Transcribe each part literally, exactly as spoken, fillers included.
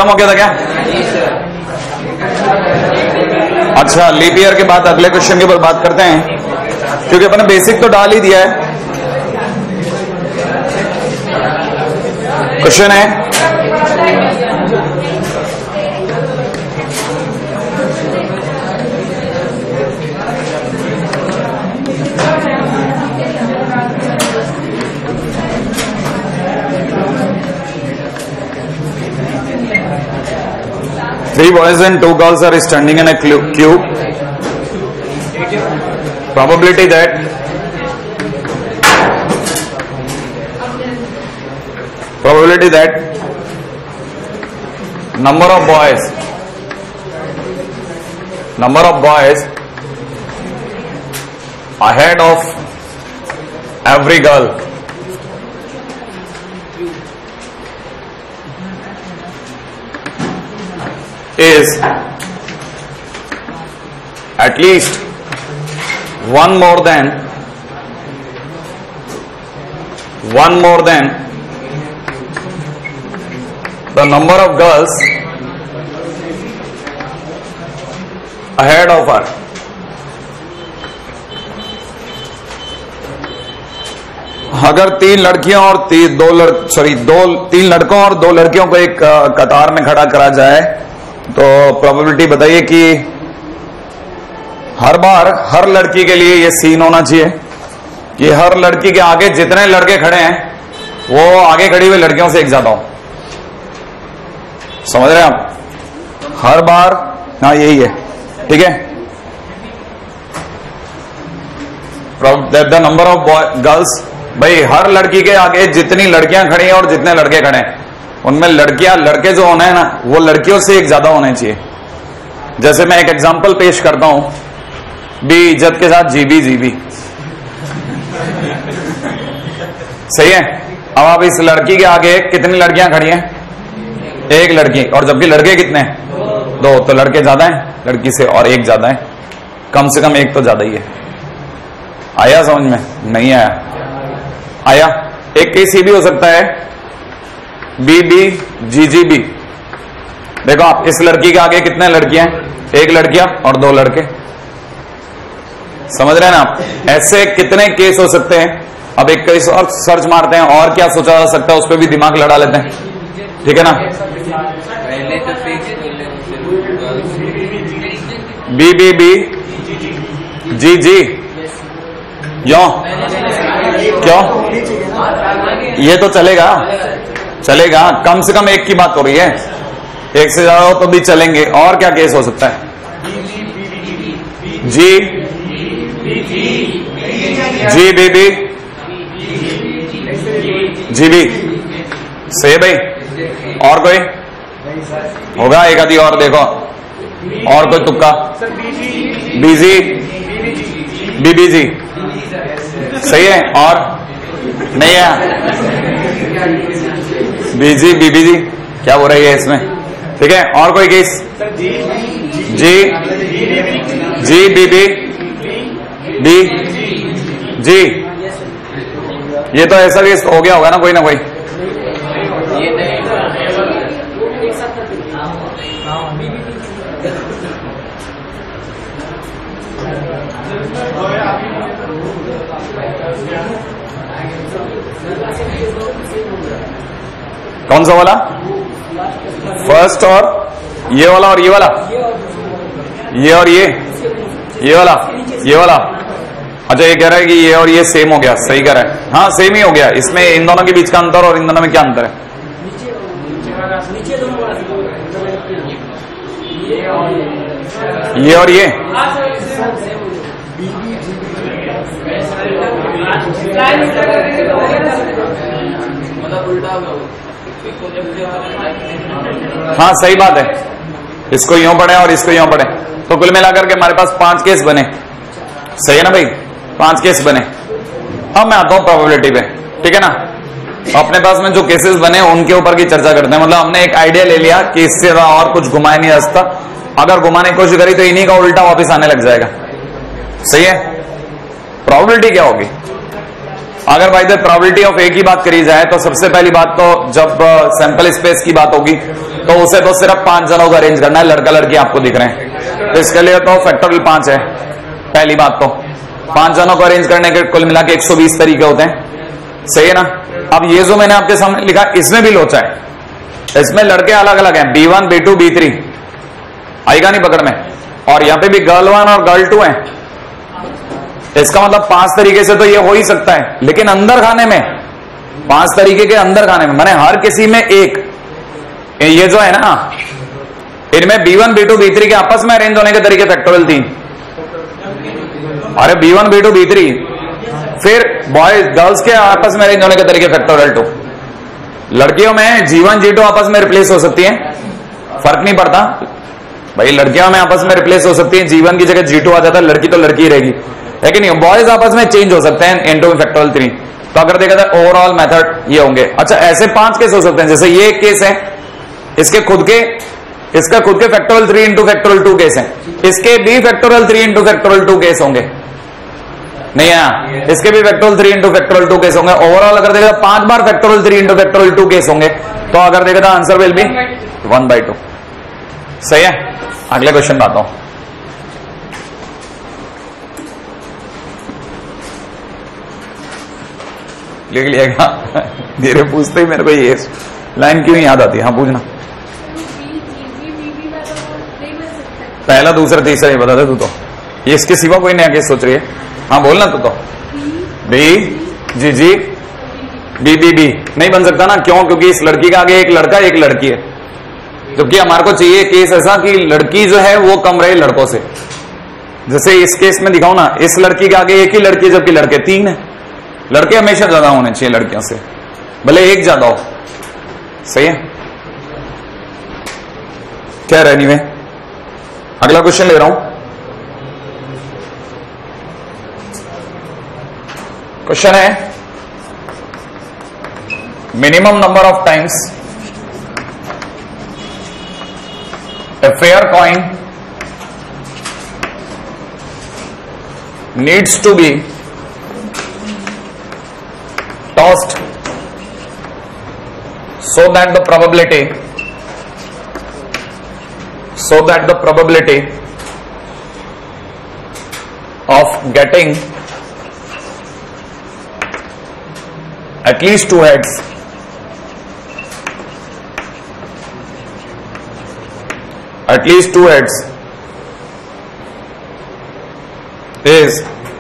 खत्म हो गया था क्या? अच्छा, लीप ईयर के बाद अगले क्वेश्चन के ऊपर बात करते हैं, क्योंकि अपने बेसिक तो डाल ही दिया है। क्वेश्चन है three boys and two girls are standing in a cube. Probability that probability that number of boys number of boys ahead of every girl is at least one more than one more than the number of girls ahead of her. अगर तीन लड़कियों और तीन दो लड़ sorry दो तीन लड़कों और दो लड़कियों को एक कतार में खड़ा करा जाए तो प्रोबेबिलिटी बताइए कि हर बार हर लड़की के लिए ये सीन होना चाहिए कि हर लड़की के आगे जितने लड़के खड़े हैं वो आगे खड़ी हुई लड़कियों से एक ज्यादा हो। समझ रहे हैं आप? हर बार, हाँ यही है, ठीक है। द नंबर ऑफ गर्ल्स, भाई हर लड़की के आगे जितनी लड़कियां खड़ी हैं और जितने लड़के खड़े हैं उनमें लड़कियां लड़के जो होने हैं ना वो लड़कियों से एक ज्यादा होने चाहिए। जैसे मैं एक एग्जांपल पेश करता हूं, बी इज्जत के साथ जीबी जीबी, सही है। अब आप इस लड़की के आगे कितनी लड़कियां खड़ी हैं? एक लड़की, और जबकि लड़के कितने हैं? दो, तो लड़के ज्यादा हैं लड़की से और एक ज्यादा है, कम से कम एक तो ज्यादा ही है। आया समझ में? नहीं आया? आया। एक केस ये भी हो सकता है B B G G B. देखो आप इस लड़की के आगे कितने लड़कियां हैं? एक लड़कियां और दो लड़के। समझ रहे हैं ना आप? ऐसे कितने केस हो सकते हैं। अब एक केस और सर्च मारते हैं और क्या सोचा जा सकता है, उस पर भी दिमाग लड़ा लेते हैं, ठीक है ना। B B B G G, क्यों क्यों ये तो चलेगा चलेगा कम से कम एक की बात हो रही है, एक से ज्यादा हो तो भी चलेंगे। और क्या केस हो सकता है? G G B B G B, सही भाई। और कोई होगा? एक आदि और देखो, और कोई तुक्का? बीजी बीबी जी, सही है। और नहीं है? बीजी बीबी जी क्या हो रही है इसमें, ठीक है। और कोई केस? जी जी बीबी बी जी, ये तो ऐसा केस हो गया होगा ना कोई ना कोई। कौन सा वाला? फर्स्ट और ये वाला और ये वाला, ये और ये ये वाला ये वाला। अच्छा ये कह रहा है कि ये और ये सेम हो गया, सही कह रहा है। हाँ सेम ही हो गया। इसमें इन दोनों के बीच का अंतर और इन दोनों में क्या अंतर है? ये और ये, हाँ सही बात है। इसको यूं पढ़े और इसको यूं पढ़े तो कुल मिलाकर के हमारे पास पांच केस बने, सही है ना भाई? पांच केस बने। अब मैं आता हूं प्रोबेबिलिटी पे, ठीक है ना। अपने पास में जो केसेस बने उनके ऊपर की चर्चा करते हैं। मतलब हमने एक आइडिया ले लिया कि इससे और कुछ घुमाया नहीं जा सकता, अगर घुमाने की कोशिश करी तो इन्हीं का उल्टा वापस आने लग जाएगा, सही है। प्रोबेबिलिटी क्या होगी? अगर भाई द प्रोबेबिलिटी ऑफ ए की बात करी जाए तो सबसे पहली बात तो जब सैंपल स्पेस की बात होगी तो उसे तो सिर्फ पांच जनों को अरेंज करना है, लड़का लड़की आपको दिख रहे हैं, तो इसके लिए तो फैक्टोरियल पांच है। पहली बात तो पांच जनों को अरेंज करने के कुल मिला के एक सौ बीस तरीके होते हैं, सही है ना। अब ये जो मैंने आपके सामने लिखा इसमें भी लोचा है, इसमें लड़के अलग अलग हैं, B one B two B three आएगा नहीं पकड़ में, और यहाँ पे भी गर्ल वन और गर्ल टू है। इसका मतलब पांच तरीके से तो ये हो ही सकता है, लेकिन अंदर खाने में पांच तरीके के अंदर खाने में माने हर किसी में एक, ये जो है ना इनमें B one B two B three के आपस में अरेंज होने के तरीके फैक्टोरियल तीन, अरे B one B two B three, फिर बॉयज गर्ल्स के आपस में अरेंज होने के तरीके फैक्टोरियल टू। लड़कियों में जी वन जी टू आपस में रिप्लेस हो सकती है, फर्क नहीं पड़ता भाई, लड़कियों में आपस में रिप्लेस हो सकती है, जीवन की जगह जी टू आ जाता है, लड़की तो लड़की रहेगी, लेकिन बॉयज आपस में चेंज हो सकते हैं इनटू फैक्टोरियल थ्री। तो अगर देखा जाए ओवरऑल मेथड ये होंगे। अच्छा ऐसे पांच केस हो सकते हैं, जैसे ये एक केस है, इसके खुद के इसका खुद के factorial three into factorial two case है, इसके भी factorial three into factorial two case होंगे, नहीं है इसके भी factorial three into factorial two case होंगे। ओवरऑल अगर देखा पांच बार factorial three into factorial two case होंगे, तो अगर देखा था answer will be one by two, सही है। अगले क्वेश्चन में आता हूं। लिख लिएगा धीरे पूछते ही मेरे को ये लाइन क्यों याद आती है। हाँ पूछना, पहला दूसरा तीसरा ही बता दे तू तो, ये इसके सिवा कोई नया केस सोच रही है। हाँ बोलना तू तो, B G G B B B नहीं बन सकता ना, क्यों? क्योंकि इस लड़की का आगे एक लड़का एक लड़की है, जबकि हमारे को चाहिए केस ऐसा कि लड़की जो है वो कम रहे लड़कों से। जैसे इस केस में दिखाऊं ना, इस लड़की के आगे एक ही लड़की है जबकि लड़के तीन है, लड़के हमेशा ज्यादा होने चाहिए लड़कियों से, भले एक ज्यादा हो, सही है। क्या रहनी में अगला क्वेश्चन ले रहा हूं। क्वेश्चन है minimum number of times a fair coin needs to be tossed so that the probability so that the probability of getting at least two heads at least two heads is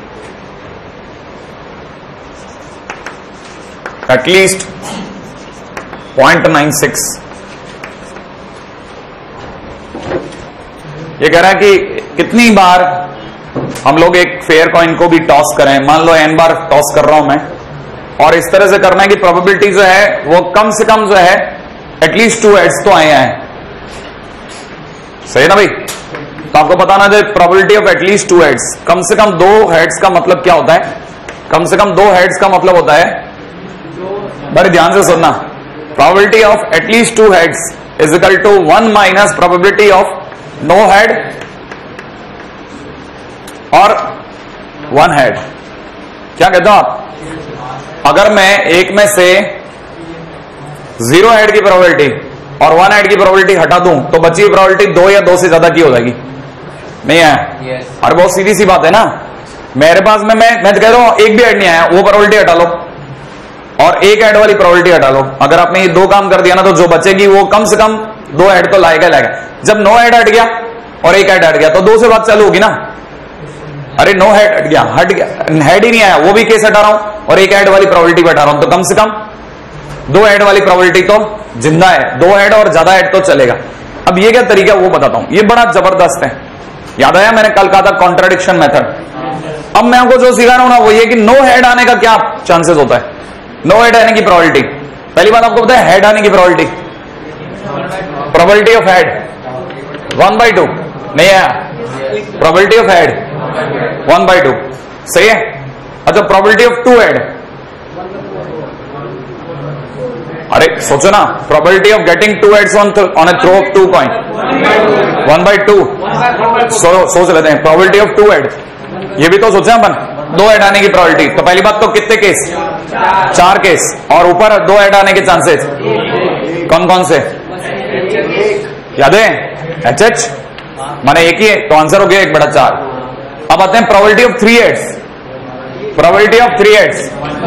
at least zero point nine six। ये कह रहा है कि कितनी बार हम लोग एक fair coin को भी टॉस करें, मान लो एन बार टॉस कर रहा हूं मैं, और इस तरह से करना है कि प्रोबेबिलिटी जो है वो कम से कम जो है एटलीस्ट टू हेड्स तो आए हैं, सही ना भाई। तो आपको बताना है probability of at least two heads, कम से कम दो हेड्स का मतलब क्या होता है? कम से कम दो हेड्स का मतलब होता है, बड़े ध्यान से सुनना, probability of at least two heads is equal to one minus probability of no head और वन हेड। क्या कहते हो आप? अगर मैं एक में से जीरो हेड की प्रोबेबिलिटी और वन हेड की प्रोबेबिलिटी हटा दूं तो बची हुई प्रोबेबिलिटी दो या दो से ज्यादा की हो जाएगी, नहीं है? yes. और बहुत सीधी सी बात है ना, मेरे पास में मैं मैं तो कह रहा हूं एक भी हेड नहीं आया, वो प्रोबेबिलिटी हटा लो और एक हेड वाली प्रोबेबिलिटी हटा लो। अगर आपने ये दो काम कर दिया ना तो जो बचेगी वो कम से कम दो हेड तो लाएगा लाएगा। जब नो हेड हट गया और एक हेड हट गया तो दो से बात चालू होगी ना। अरे नो हेड हट गया हट गया हेड ही नहीं आया, वो भी केस हटा रहा हूं और एक हेड वाली प्रोबेबिलिटी हटा रहा हूं, तो कम से कम दो हेड वाली प्रोबेबिलिटी तो जिंदा है, दो हेड और ज्यादा हेड तो चलेगा। अब ये क्या तरीका वो बताता हूं, ये बड़ा जबरदस्त है। याद आया मैंने कल कहा था कॉन्ट्राडिक्शन मेथड। अब मैं आपको जो सिखा रहा हूं ना वो ये कि नो हेड आने का क्या चांसेस होता है, नो हेड आने की प्रोबेबिलिटी। पहली बात आपको पता है हेड आने की probability, probability of head one by two, नहीं है? Probability of head one by two, सही है। अच्छा प्रोबेबिलिटी ऑफ टू हेड, अरे सोचो ना, probability of getting two heads on on a throw of two coin one by two, सोच लेते हैं। प्रोबेबिलिटी ऑफ टू हेड, ये भी तो सोचे अपन, दो ऐड आने की प्रोबेबिलिटी। तो पहली बात तो कितने केस? चार केस। और ऊपर दो ऐड आने के चांसेस कौन कौन से याद है? एच एच माने एक ही है, तो आंसर हो गया एक बटा चार। अब आते हैं probability of three heads. Probability of three heads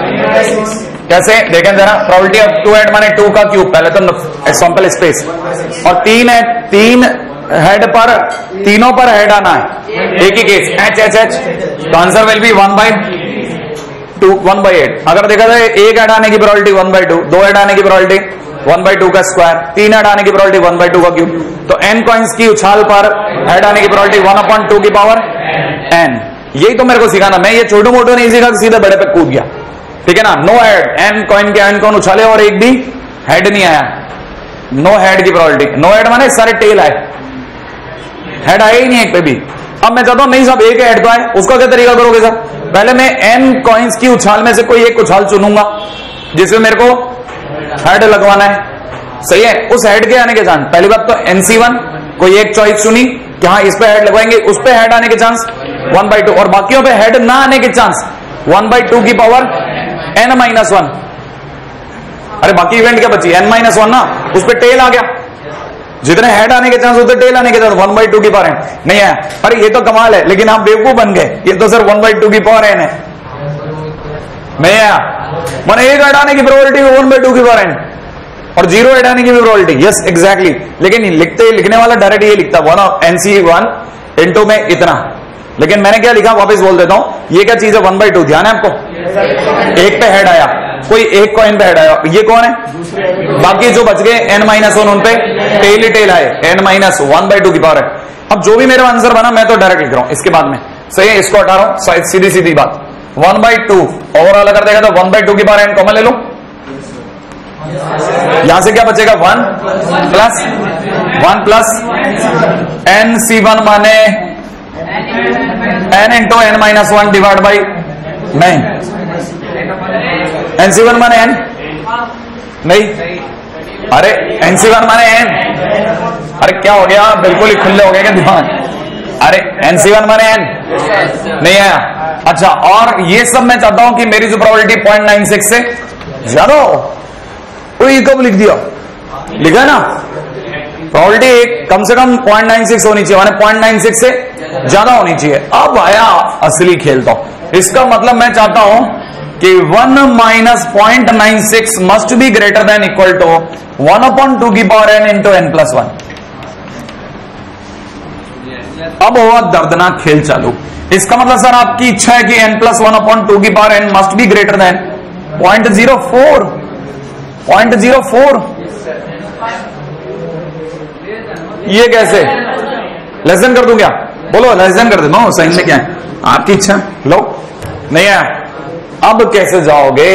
कैसे देखें जरा? प्रोबेबिलिटी ऑफ टू हेड माने टू का क्यूब, पहले तो सैंपल स्पेस, और तीन है, तीन हेड पर, तीनों पर हेड आना है, एक ही केस एच एच एच, तो answer will be one by two, one by eight. अगर देखा जाए एक हेड आने की प्रोबेबिलिटी वन बाई टू, दो हेड आने की प्रोबेबिलिटी वन बाई टू का स्क्वायर, तीन हेड आने की प्रोबेबिलिटी वन बाई टू का क्यूब, तो एन कॉइन्स की उछाल पर हेड आने की प्रोबेबिलिटी वन अपॉन टू की पावर एन। यही तो मेरे को सिखाना, मैं ये छोटू मोटू नहीं सीखा, सीधे बड़े पे कूद गया, ठीक है ना? नो हेड, एन कॉइन के एन कॉइन उछाले और एक भी हेड नहीं आया, नो हेड की प्रोबेबिलिटी। नो हेड माने सारे टेल आए, हेड आया ही नहीं एक पे भी। अब मैं चाहता हूं नहीं साहब एक हेड तो आए, उसका क्या तरीका करोगे सर? पहले मैं एन कॉइन्स की उछाल में से कोई एक उछाल चुनूंगा जिसमें मेरे को हेड लगवाना है, सही है? उस हेड के आने के चांस, पहली बात तो एन सी वन कोई एक चॉइस चुनी कि हाँ इस पे हेड लगवाएंगे, उस पे हेड आने के चांस वन बाई टू, और बाकियों पे हेड ना आने के चांस वन बाई टू की पावर एन माइनस वन। अरे बाकी इवेंट क्या बची? एन माइनस वन ना, उस पे टेल आ गया, जितने हेड आने के चांस उतने टेल आने के चांस वन बाई टू की पावर एन नहीं आया। अरे ये तो कमाल है, लेकिन आप बेवकूफ बन गए, ये तो सर वन बाई टू की पावर एन है, नहीं आया। मैंने एक हेड आने की प्रोबेबिलिटी वन बाई टू की पावर एन और जीरो हेड आने की भी प्रोबेबिलिटी, यस एग्जैक्टली। लेकिन लिखते लिखने वाला डायरेक्ट ये लिखता one of N C one into में इतना, लेकिन मैंने क्या लिखा वापस बोल देता हूं, ये क्या चीज है? वन बाई टू, ध्यान है आपको? एक पे हेड आया, कोई एक कॉइन पे हेड आया, ये कौन है? बाकी जो बच गए एन माइनस वन, उन पे टेल ही टेल आए, N minus one by two की पावर है। अब जो भी मेरा आंसर बना मैं तो डायरेक्ट लिख रहा हूं इसके बाद में, सही है? इसको हटा रहा हूं, सीधी सीधी बात, वन बाई टू ओवरऑल अगर देखा तो वन बाई टू की पावर एन कॉमन ले लो, यहां से क्या बचेगा? One plus one plus N C one माने N into N minus one divide by, नहीं एन सी वन माने एन नहीं, अरे एन सी वन माने एन, अरे क्या हो गया? बिल्कुल ही खुले हो गए क्या दिमाग? अरे एन सी वन माने एन नहीं आया। अच्छा, और ये सब मैं चाहता हूं कि मेरी जो प्रोबेबिलिटी पॉइंट नाइन सिक्स से ज्यादा हो, तो ये कब लिख दिया? लिखा है ना? प्रोबेबिलिटी एक कम से कम पॉइंट नाइन सिक्स होनी चाहिए, माने पॉइंट नाइन सिक्स से ज्यादा होनी चाहिए। अब आया असली खेल, तो इसका मतलब मैं चाहता हूं कि one minus point nine six must be greater than equal to one upon two की power N into N plus one. अब हुआ दर्दनाक खेल चालू। इसका मतलब सर आपकी इच्छा है कि N plus one upon two की power N must be greater than point zero four, point zero four. ये कैसे? लेसन कर दूं क्या? बोलो लेसन कर देता हूं, साइन में क्या है? आपकी इच्छा, लो नहीं है। अब कैसे जाओगे?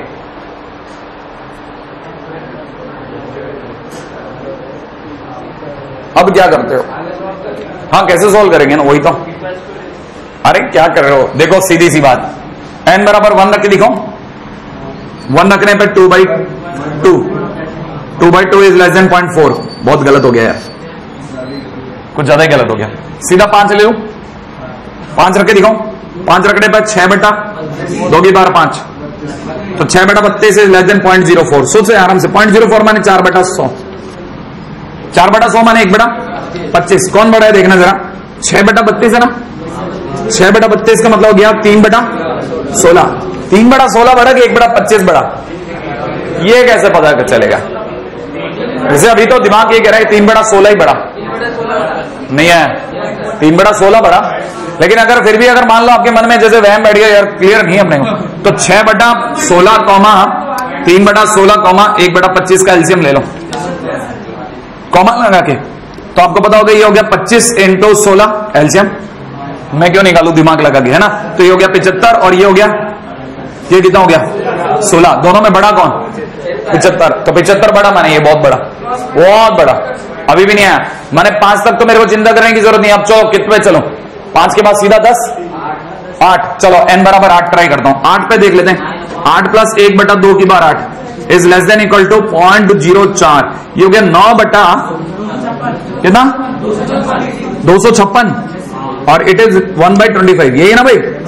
अब क्या करते हो? हाँ कैसे सोल्व करेंगे ना, वही तो। अरे क्या कर रहे हो? देखो सीधी सी बात, एन बराबर वन रख के दिखाओ, वन रखने पे two by two, two by two is less than point four. बहुत गलत हो गया यार, कुछ ज्यादा ही गलत हो गया। सीधा पांच ले लो, पांच रख के दिखाओ, पांच रखने पर छह बेटा दो की बार पांच, तो छह बेटा बत्तीस is less than point zero four. सोच आराम से, पॉइंट जीरो फोर माने चार बेटा सौ, चार बेटा सौ माने एक बेटा पच्चीस। कौन बड़ा है देखना जरा, छह बेटा बत्तीस है ना, छह बेटा बत्तीस का मतलब हो गया तीन बेटा सोलह, तीन बड़ा सोलह बड़ा कि एक बड़ा पच्चीस बड़ा? ये कैसे पता चलेगा? जैसे अभी तो दिमाग ये कह रहा है तीन बड़ा सोलह ही बड़ा, नहीं है तीन बड़ा सोलह बड़ा। लेकिन अगर फिर भी अगर मान लो आपके मन में जैसे वहम बैठ गया यार क्लियर नहीं अपने को, तो छह बटा सोलह कॉमा तीन बटा सोलह कॉमा एक बटा पच्चीस का एलसीएम ले लो कॉमा लगा के, तो आपको पता होगा ये हो गया पच्चीस इंटू सोलह एलसीएम। मैं क्यों निकालू, दिमाग लगा के, है ना? तो ये हो गया पिछहत्तर और ये हो गया, ये कितना हो गया? सोलह। दोनों में बड़ा कौन? पिछहत्तर। तो पिछहत्तर बड़ा माने ये बहुत बड़ा, बहुत बड़ा। अभी भी नहीं आया, माने पांच तक तो मेरे को चिंता करने की जरूरत नहीं। अब चलो कितने चलो, पांच के बाद सीधा दस, आठ। चलो एन बराबर आठ ट्राई करता हूं, आठ पे देख लेते हैं। आठ प्लस एक बटा दो की बार आठ is less than equal to point zero चार। ये हो गया नौ बटा कितना? दो सौ छप्पन, और it is one by twenty five. यही ना भाई?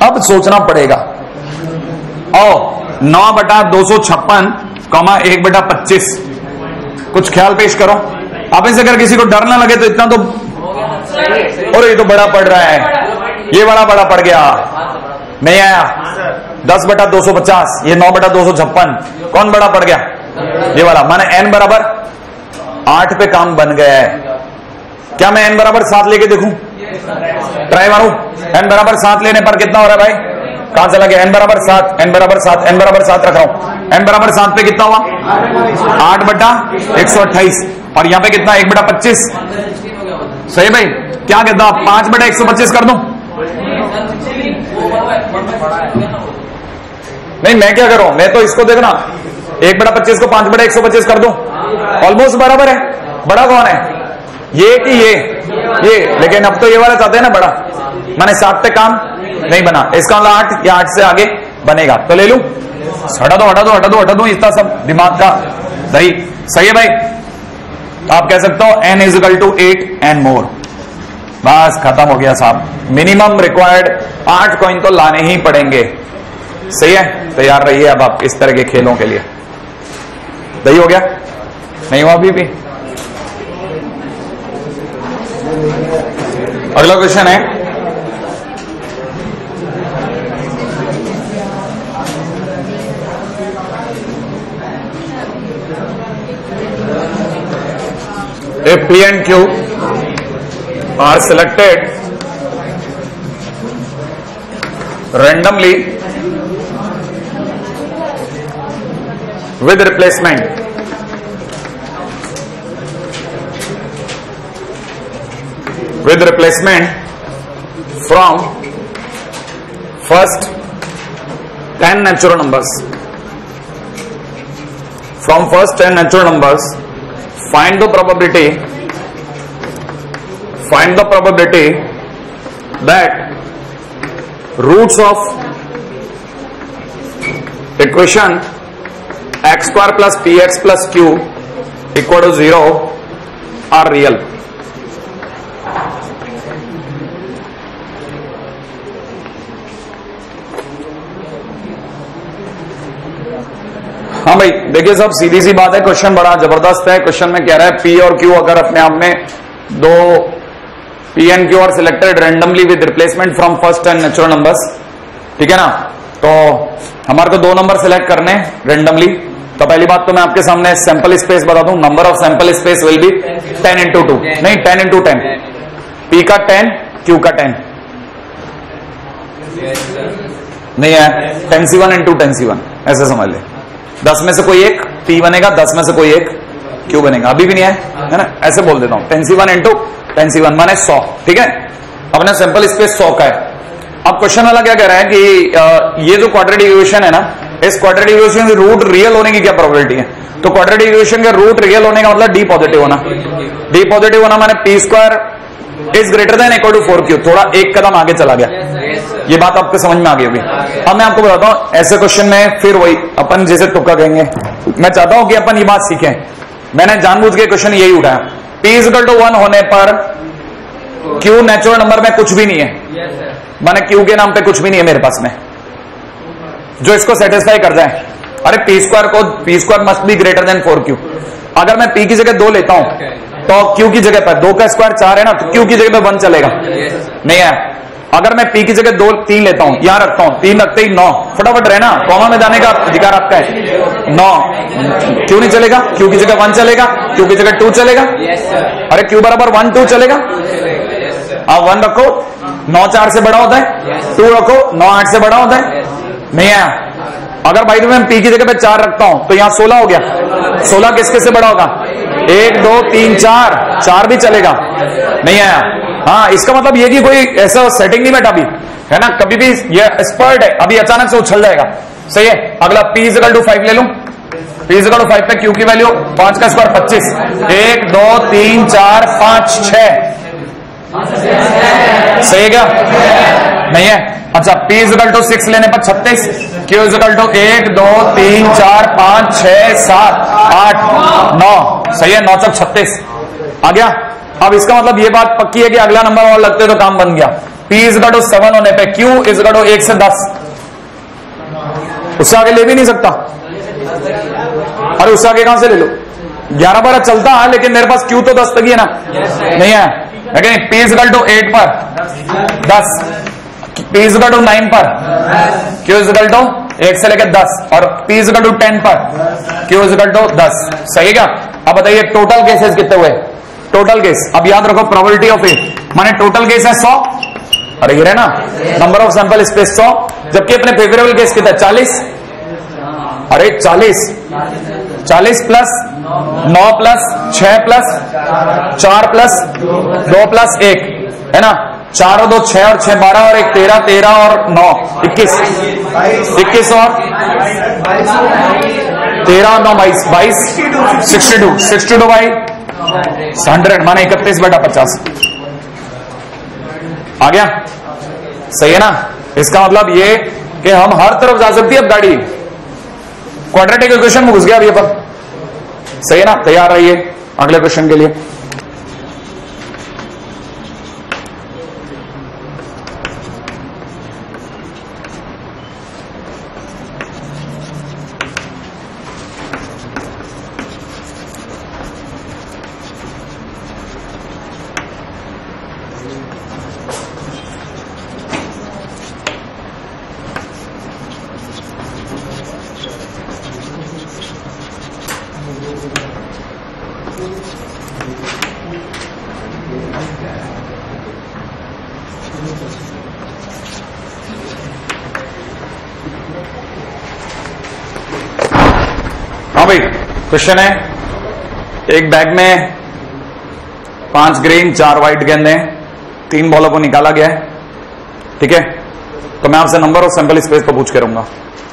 अब सोचना पड़ेगा। ओ नौ बटा दो सौ छप्पन कॉमा एक बटा पच्चीस, कुछ ख्याल पेश करो। अब इसे अगर किसी को डर ना लगे तो इतना तो, और ये तो बड़ा पड़ रहा है, ये बड़ा बड़ा पड़ गया, नहीं आया। दस बटा दो सौ पचास, ये नौ बटा दो सौ छप्पन, कौन बड़ा पड़ गया? ये वाला। माने एन बराबर आठ पे काम बन गया है। क्या मैं एन बराबर सात लेके देखूं? ट्राई मारूं? एन बराबर सात लेने पर कितना हो रहा है भाई? कहां चला गया? एन बराबर सात, एन बराबर सात, एन बराबर सात रख रहा हूं। एन बराबर सात पे कितना हुआ? आठ बटा एक सौ अट्ठाईस, और यहां पे कितना? एक बटा पच्चीस। सही भाई? क्या कहता? पांच बटा एक सौ पच्चीस कर दूं? नहीं, मैं क्या करूं? मैं तो इसको देखना, एक बटा पच्चीस को पांच बटा एक सौ पच्चीस कर दूं, ऑलमोस्ट बराबर है। बड़ा कौन है, ये कि ये? ये। लेकिन अब तो ये वाला चाहते हैं ना बड़ा, माने सात पे काम नहीं बना, इसका मतलब आठ या आठ से आगे बनेगा, तो ले लूं? हटा दो हटा दो हटा दो हटा दो, इतना सब दिमाग का दही। सही है भाई? आप कह सकते हो N is equal to eight and more, बस खत्म हो गया साहब। मिनिमम रिक्वायर्ड आठ कॉइन तो लाने ही पड़ेंगे। सही है? तैयार रहिए अब आप इस तरह के खेलों के लिए। दही हो गया? नहीं हुआ अभी भी? अगला क्वेश्चन है, if P and Q are selected randomly with replacement, with replacement from first ten natural numbers, from first ten natural numbers, find the probability, find the probability that roots of equation x square plus px plus q equal to zero are real. हाँ भाई देखिए साहब, सीधी सी बात है, question बड़ा जबरदस्त है। Question में कह रहा है पी और क्यू अगर अपने आप में दो P and Q are selected randomly with replacement from first and natural numbers, ठीक है ना, तो हमारे को दो नंबर सिलेक्ट करने रैंडमली। तो पहली बात तो मैं आपके सामने सैंपल स्पेस बता दूं, number of sample space will be ten into two, नहीं टेन इंटू टेन, पी का टेन, क्यू का टेन, नहीं है ten C one into ten C one, ऐसे समझ ले। दस में से कोई एक पी बनेगा, दस में से कोई एक क्यू बनेगा, अभी भी नहीं है, है ना, ऐसे बोल देता हूं, ten C one into ten C one माने सौ, ठीक है। अपना सैंपल स्पेस सौ का है। अब क्वेश्चन वाला क्या कह रहा है कि आ, ये जो क्वाड्रेटिक इक्वेशन है ना, इस क्वाड्रेटिक इक्वेशन के रूट रियल होने की क्या प्रोबेबिलिटी है? तो क्वाड्रेटिक इक्वेशन के रूट रियल होने का मतलब डी पॉजिटिव होना, डी पॉजिटिव होना माने P square is greater than equal to four Q, थोड़ा एक कदम आगे चला गया। ये बात आपको समझ में आ गई होगी। अब मैं आपको बताता हूं, ऐसे क्वेश्चन में फिर वही अपन जैसे तुक्का कहेंगे, मैं चाहता हूं कि अपन ये बात सीखें। मैंने जानबूझ के क्वेश्चन यही उठाया, P is equal to one होने पर क्यू नेचुरल नंबर में कुछ भी नहीं है, माने क्यू के नाम पे कुछ भी नहीं है मेरे पास में जो इसको सेटिस्फाई कर जाए। अरे पी स्क्वायर को, P square must be greater than four Q. अगर मैं पी की जगह दो लेता हूं तो क्यू की जगह पर, दो का स्क्वायर चार है ना, तो क्यू की जगह पे वन चलेगा, नहीं है। अगर मैं पी की जगह दो तीन लेता हूं, यहां रखता हूं, तीन रखते ही नौ, फटाफट रहना, कॉमा में जाने का अधिकार आपका है, नौ, क्यों नहीं चलेगा? क्यू की जगह वन चलेगा, क्यू की जगह टू चलेगा, अरे क्यू बराबर वन टू चलेगा। आप वन रखो, नौ चार से बड़ा होता है, टू रखो, नौ आठ से बड़ा होता है, नहीं आया। अगर भाई मैं पी की जगह पे चार रखता हूं तो यहां सोलह हो गया, सोलह किसके से बड़ा होगा? एक दो तीन चार, चार भी चलेगा, नहीं आया। हाँ, इसका मतलब ये कि कोई ऐसा सेटिंग नहीं बैठा अभी, है ना, कभी भी ये एक्सपर्ट है, अभी अचानक से उछल जाएगा। सही है। अगला P is equal to five ले लूं, P is equal to five पे क्यू की वैल्यू पांच का स्क्वायर पच्चीस, एक दो तीन चार पांच छह, सही है क्या? नहीं है। अच्छा, P is equal to six लेने पर छत्तीस, क्यू इज इक्वल टू एक दो तीन चार पांच छह सात आठ नौ, सही है, नौ चौक छत्तीस आ गया। अब इसका मतलब ये बात पक्की है कि अगला नंबर और लगते तो काम बन गया। P is equal to seven होने पे Q इज इक्वल टू एक से दस, उससे आगे ले भी नहीं सकता। अरे उससे आगे कहां से ले लो, ग्यारह बारह चलता है लेकिन मेरे पास Q तो दस तक ही है ना, नहीं है। लेकिन P is equal to eight पर दस, P is equal to nine पर Q इज इक्वल टू एक से लेकर दस, और P is equal to ten पर Q इज इक्वल टू दस। सही है क्या? अब बताइए टोटल केसेस कितने हुए? टोटल केस, अब याद रखो प्रोबेबिलिटी ऑफ ए माने टोटल केस है सौ, अरे ये ना नंबर ऑफ सैंपल स्पेस सौ, जबकि अपने फेवरेबल केस कितना चालीस, अरे चालीस, चालीस प्लस नौ प्लस छह प्लस चार प्लस दो प्लस एक है ना, चार और दो छह और छह बारह और एक तेरह, तेरह और नौ इक्कीस, इक्कीस और तेरह नौ बाईस, बाईस sixty two, sixty two by hundred माने इकतीस बटा पचास आ गया। सही है ना? इसका मतलब ये कि हम हर तरफ जा सकती है अब गाड़ी, क्वाड्रेटिक इक्वेशन में घुस गया अब ये पर। सही है ना? तैयार रहिए अगले क्वेश्चन के लिए। हाँ भाई, क्वेश्चन है एक बैग में पांच ग्रीन चार व्हाइट गेंदे, तीन बॉलों को निकाला गया है, ठीक है। तो मैं आपसे नंबर ऑफ सैंपल स्पेस को पूछ के रहूंगा।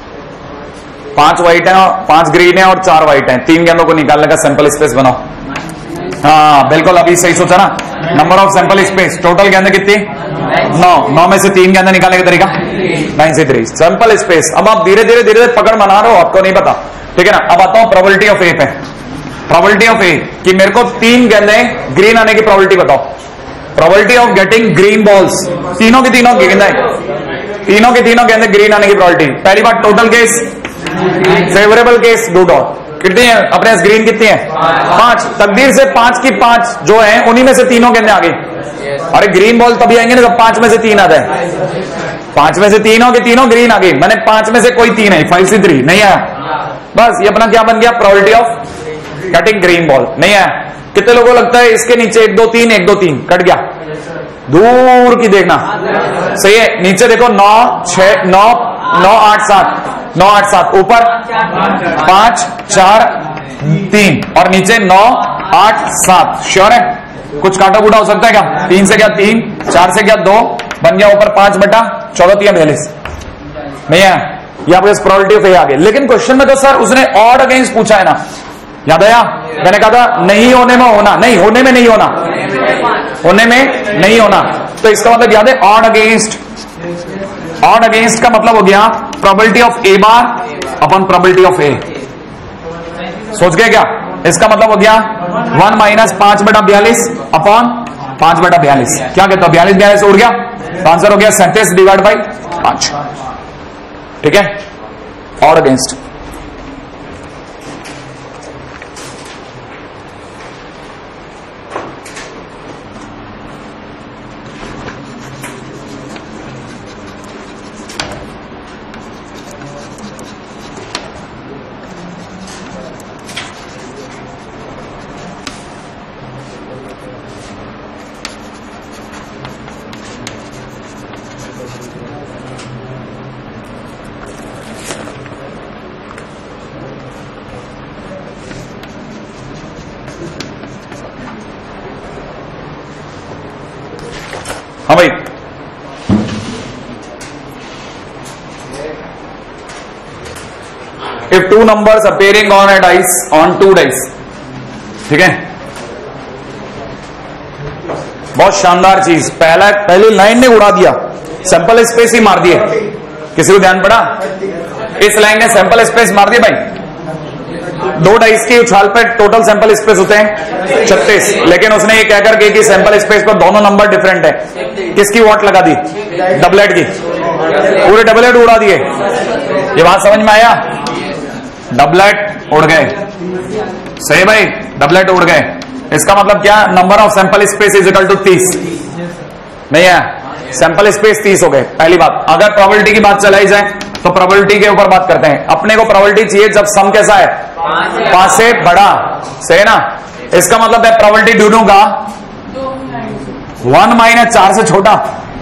पांच व्हाइट है, पांच ग्रीन है और चार व्हाइट है, तीन गेंदों को निकालने का सैंपल स्पेस बनाओ। हाँ बिल्कुल, अभी सही सोचा ना। Number of sample space, total गेंदे कितनी? नौ, नौ में से तीन गेंदे निकालने का तरीका नाइन से थ्री। सैंपल स्पेस, अब आप धीरे धीरे धीरे पकड़ बना रहे हो, आपको नहीं पता, ठीक है ना। अब आता हूं प्रोबेबिलिटी ऑफ ए पे। प्रोबेबिलिटी ऑफ ए कि मेरे को तीन गेंदे ग्रीन आने की प्रोबेबिलिटी बताओ। Probability of getting green balls, तीनों की तीनों गेंदे, तीनों की तीनों गेंदे ग्रीन आने की प्रोबेबिलिटी। पहली बात टोटल केस, फेवरेबल केस दो डॉट, कितनी है अपने पास ग्रीन कितनी है? पांच। तकदीर से पांच की पांच जो है उन्हीं में से तीनों गेंदे आ गई। अरे ग्रीन बॉल तभी आएंगे ना जब पांच में से तीन आ जाए। पांच में से तीनों के तीनों ग्रीन आ गई, मैंने पांच में से कोई तीन है, फाइव सी थ्री नहीं आया। बस ये अपना क्या बन गया? Probability of getting green ball नहीं आया। कितने लोगों को लगता है इसके नीचे एक दो तीन, एक दो तीन कट गया? दूर की देखना, सही है। नीचे देखो नौ छह नौ नौ आठ सात, नौ आठ सात, ऊपर पांच चार तीन और नीचे नौ आठ सात। श्योर है? कुछ काटा कूटा हो सकता है क्या? तीन से क्या तीन, चार से क्या दो, बन गया ऊपर पांच बटा चौदह तीन बयालीस नहीं है। ये आपके प्रोबेबिलिटी ऑफ ए आ गई। लेकिन क्वेश्चन में तो सर उसने ऑड अगेंस्ट पूछा है ना, याद आया? मैंने कहा था नहीं होने में होना, नहीं होने में नहीं होना, होने में नहीं होना। तो इसका मतलब याद है ऑड अगेंस्ट। ऑड अगेंस्ट का मतलब हो गया probability of A bar upon probability of A. सोच गए क्या? इसका मतलब हो गया वन माइनस पांच बटा बयालीस अपॉन पांच बटा बयालीस। क्या कहता हूं? बयालीस बयालीस उड़ गया, तो आंसर हो गया सैंतीस डिवाइड बाई पांच, ठीक है। ऑड अगेंस्ट हाँ भाई, if two numbers appearing on a dice on two dice, ठीक है। बहुत शानदार चीज, पहला पहली लाइन ने उड़ा दिया, सैंपल स्पेस ही मार दिए। किसी को ध्यान पड़ा? इस लाइन ने सैंपल स्पेस मार दिया भाई। दो डाइस की उछाल पे टोटल सैंपल स्पेस होते हैं छत्तीस, लेकिन उसने ये कहकर के कि सैंपल स्पेस पर दोनों नंबर डिफरेंट है, किसकी वॉट लगा दी? डबलेट की, पूरे डबलेट उड़ा दिए। ये बात समझ में आया? डबलेट उड़ गए, सही भाई, डबलेट उड़ गए। इसका मतलब क्या? Number of sample space is equal to तीस, नहीं है? सैंपल स्पेस तीस हो गए, पहली बात। अगर प्रोबेबिलिटी की बात चलाई जाए तो प्रोबेबिलिटी के ऊपर बात करते हैं। अपने को प्रोबेबिलिटी चाहिए जब सम कैसा है? पांच से बड़ा, सही ना? इसका मतलब है प्रोबेबिलिटी ढूंढू का वन माइनस चार से छोटा।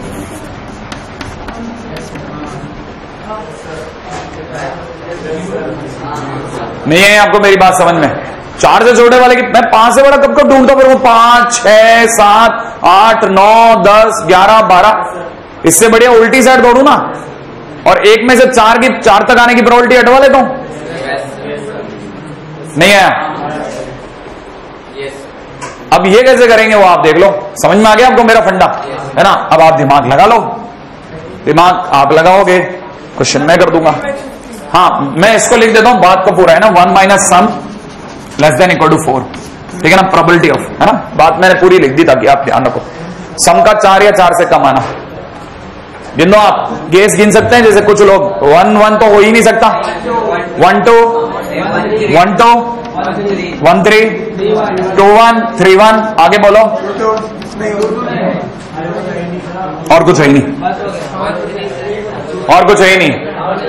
नहीं है आपको मेरी बात समझ में? चार से छोटे वाले की मैं पांच से बड़ा कब कब ढूंढता फिर? वो पांच, छह, सात, आठ, नौ, दस, ग्यारह, बारह, इससे बढ़िया उल्टी साइड दौड़ू ना, और एक में से चार की चार तक आने की प्रोबेबिलिटी हटवा लेता हूं। नहीं आया? अब ये कैसे करेंगे वो आप देख लो। समझ में आ गया आपको मेरा फंडा, है ना? अब आप दिमाग लगा लो, दिमाग आप लगाओगे, क्वेश्चन मैं कर दूंगा। हाँ, मैं इसको लिख देता हूं, बात को पूरा है ना, one minus sum less than equal to four, ठीक है ना? प्रोबेबिलिटी ऑफ, है ना? बात मैंने पूरी लिख दी ताकि आप ध्यान रखो। सम का चार या चार से कम आना, गिन दो आप, गेस गिन सकते हैं। जैसे कुछ लोग वन वन तो हो ही नहीं सकता, one two one two one three two one three one, आगे बोलो। और कुछ है ही नहीं, और कुछ है ही नहीं।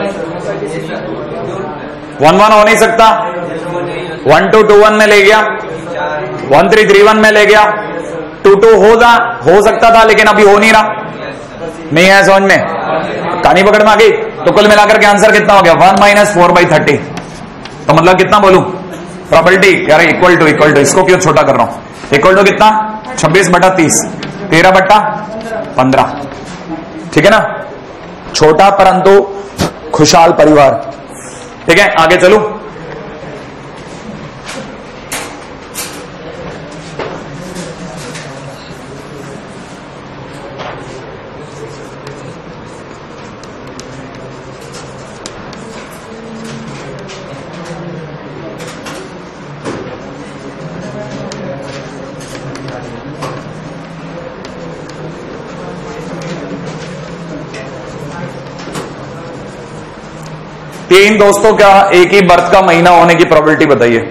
वन वन हो नहीं सकता, वन टू टू वन में ले गया, वन थ्री थ्री वन में ले गया, टू टू हो जा हो सकता था लेकिन अभी हो नहीं रहा। नहीं है समझ में? कहानी पकड़ में आ गई? तो कुल मिलाकर के आंसर कितना हो गया? One minus four by thirty. तो मतलब कितना बोलूं? प्रोबेबिलिटी यार इक्वल टू इक्वल टू, इसको क्यों छोटा कर रहा हूं? इक्वल टू कितना? छब्बीस बटा तीस, तेरह बटा पंद्रह, ठीक है ना? छोटा परंतु खुशहाल परिवार, ठीक है? आगे चलूं। तीन दोस्तों का एक ही बर्थ का महीना होने की प्रोबेबिलिटी बताइए।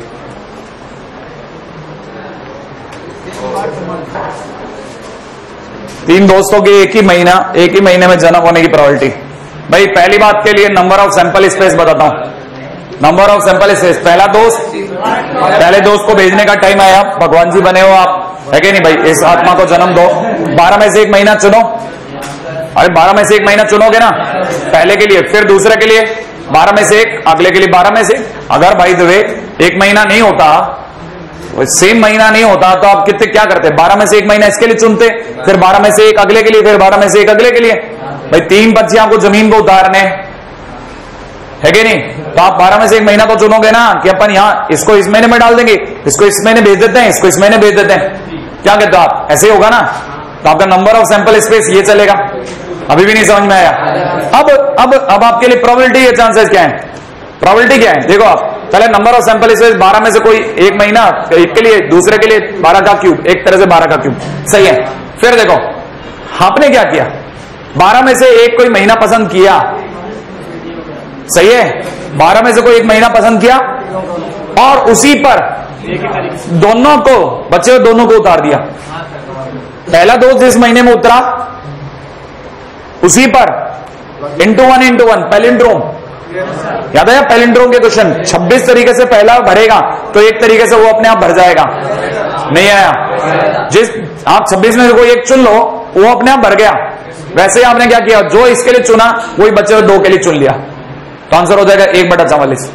तीन दोस्तों के एक ही महीना एक ही महीने में जन्म होने की प्रोबेबिलिटी। भाई पहली बात के लिए नंबर ऑफ सैंपल स्पेस बताता हूं। नंबर ऑफ सैंपल स्पेस, पहला दोस्त, पहले दोस्त को भेजने का टाइम आया, भगवान जी बने हो आप, है कि नहीं भाई? इस आत्मा को जन्म दो, बारह में से एक महीना चुनो। अरे बारह में से एक महीना चुनोगे ना पहले के लिए, फिर दूसरे के लिए बारह में से एक, अगले के लिए बारह में से। अगर भाई दवे एक महीना नहीं होता, सेम महीना नहीं होता, तो आप कितने क्या करते? बारह में से एक महीना इसके लिए चुनते, फिर बारह में से एक अगले के लिए, फिर बारह में से एक अगले के लिए। भाई तीन बच्चे आपको जमीन को उतारने, है कि नहीं? तो आप बारह में से एक महीना तो चुनोगे ना कि अपन यहाँ इसको इस महीने में डाल देंगे, इसको इस महीने भेज देते हैं, इसको इस महीने भेज देते हैं। क्या कहते हो आप? ऐसे होगा ना? तो आपका नंबर ऑफ सैंपल स्पेस ये चलेगा। अभी भी नहीं समझ में आया? अब अब अब आपके लिए प्रोबेबिलिटी या चांसेस क्या है? प्रोबेबिलिटी क्या है? देखो आप, पहले नंबर ऑफ सैंपल स्पेस बारह में से कोई एक महीना, एक के लिए, दूसरे के लिए बारह का क्यूब, एक तरह से बारह का क्यूब, सही है। फिर देखो आपने क्या किया, बारह में से एक कोई महीना पसंद किया, सही है? बारह में से कोई एक महीना पसंद किया और उसी पर दोनों को, बच्चे हुए दोनों को उतार दिया। पहला दोस्त जिस महीने में उतरा उसी पर into one into one, palindrome याद है? पैलिंड्रोम के क्वेश्चन छब्बीस तरीके से पहला भरेगा तो एक तरीके से वो अपने आप भर जाएगा। नहीं आया? जिस आप छब्बीस में से कोई एक चुन लो, वो अपने आप भर गया। वैसे ही आपने क्या किया, जो इसके लिए चुना वही बच्चे हुए दो के लिए चुन लिया, तो आंसर हो जाएगा एक बटा चवालीस।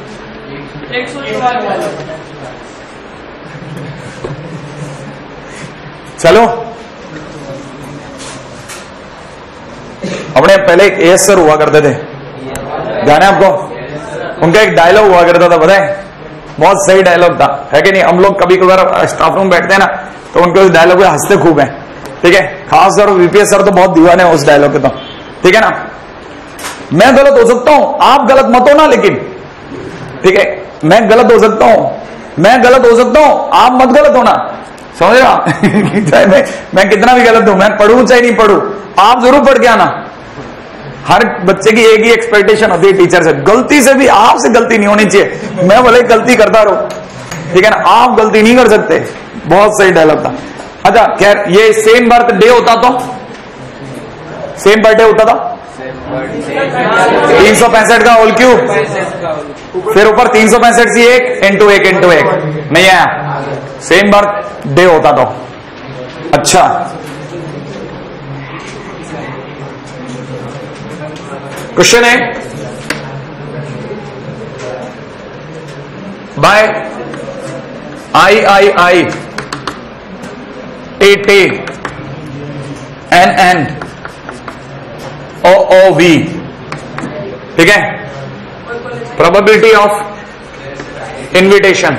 चलो अपने पहले एक एस सर हुआ करते थे, जाने आपको? उनका एक डायलॉग हुआ करता था, पता है? बहुत सही डायलॉग था, है कि नहीं? हम लोग कभी कभार स्टाफ रूम बैठते हैं ना, तो उनके उस डायलॉग पे हंसते खूब हैं, ठीक है? खास सर वीपीएस सर तो बहुत दीवाने हैं उस डायलॉग के, तो ठीक है ना? मैं गलत हो सकता हूं, आप गलत मत हो ना, लेकिन ठीक है? मैं गलत हो सकता हूं, मैं गलत हो सकता हूं, आप मत गलत होना, समझ रहा चाहे मैं मैं कितना भी गलत हूं, मैं पढ़ूं चाहे नहीं पढ़ूं, आप जरूर पढ़ के आना। हर बच्चे की एक ही एक्सपेक्टेशन होती है टीचर से, गलती से भी आपसे गलती नहीं होनी चाहिए, मैं भले गलती करता रहूं, ठीक है ना, आप गलती नहीं कर सकते। बहुत सही डायलॉग था। अच्छा खैर, ये सेम बर्थडे होता तो सेम बर्थडे होता था तीन सौ पैंसठ का होल क्यूब, फिर ऊपर तीन सौ पैंसठ सी एक इंटू एक इंटू एक, नहीं आया, सेम बर्थ डे होता तो। अच्छा क्वेश्चन है, bye I I I A T N N O O V, ठीक है, प्रोबेबिलिटी ऑफ इन्विटेशन,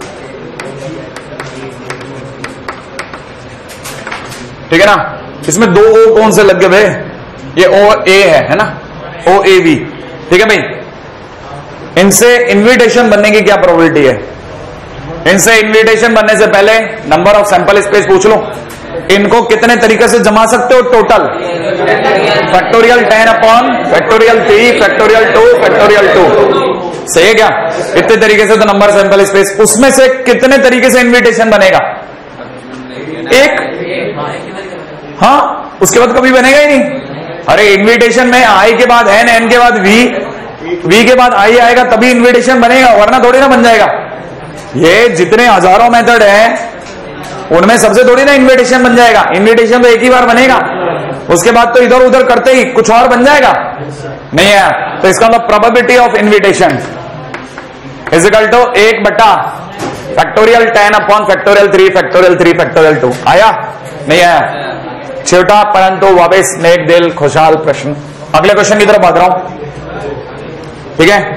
ठीक है ना। इसमें दो ओ कौन से लग गए भाई, ये ओ ए है है ना, ओ ए वी, ठीक है भाई। इनसे इन्विटेशन बनने की क्या प्रोबेबिलिटी है, इनसे इन्विटेशन बनने से पहले नंबर ऑफ सैंपल स्पेस पूछ लो, इनको कितने तरीके से जमा सकते हो total, factorial ten upon factorial three factorial two factorial two, सही है क्या, इतने तरीके से तो नंबर सैंपल स्पेस, उसमें से कितने तरीके से इन्विटेशन बनेगा, एक, हाँ उसके बाद कभी बनेगा ही नहीं। अरे इन्विटेशन में आई के बाद एन, एन के बाद वी, वी के बाद आई आएगा तभी इन्विटेशन बनेगा, वरना थोड़ी ना बन जाएगा। ये जितने हजारों मेथड हैं उनमें सबसे थोड़ी ना इन्विटेशन बन जाएगा, इन्विटेशन तो एक ही बार बनेगा, उसके बाद तो इधर उधर करते ही कुछ और बन जाएगा, नहीं है। तो इसका मतलब probability of invitation is equal to एक बटा factorial ten upon factorial three factorial three factorial two, आया नहीं आया, छोटा परंतु वापिस नेक दिल खुशहाल प्रश्न। अगले क्वेश्चन की तरफ बात रहा हूं, ठीक है।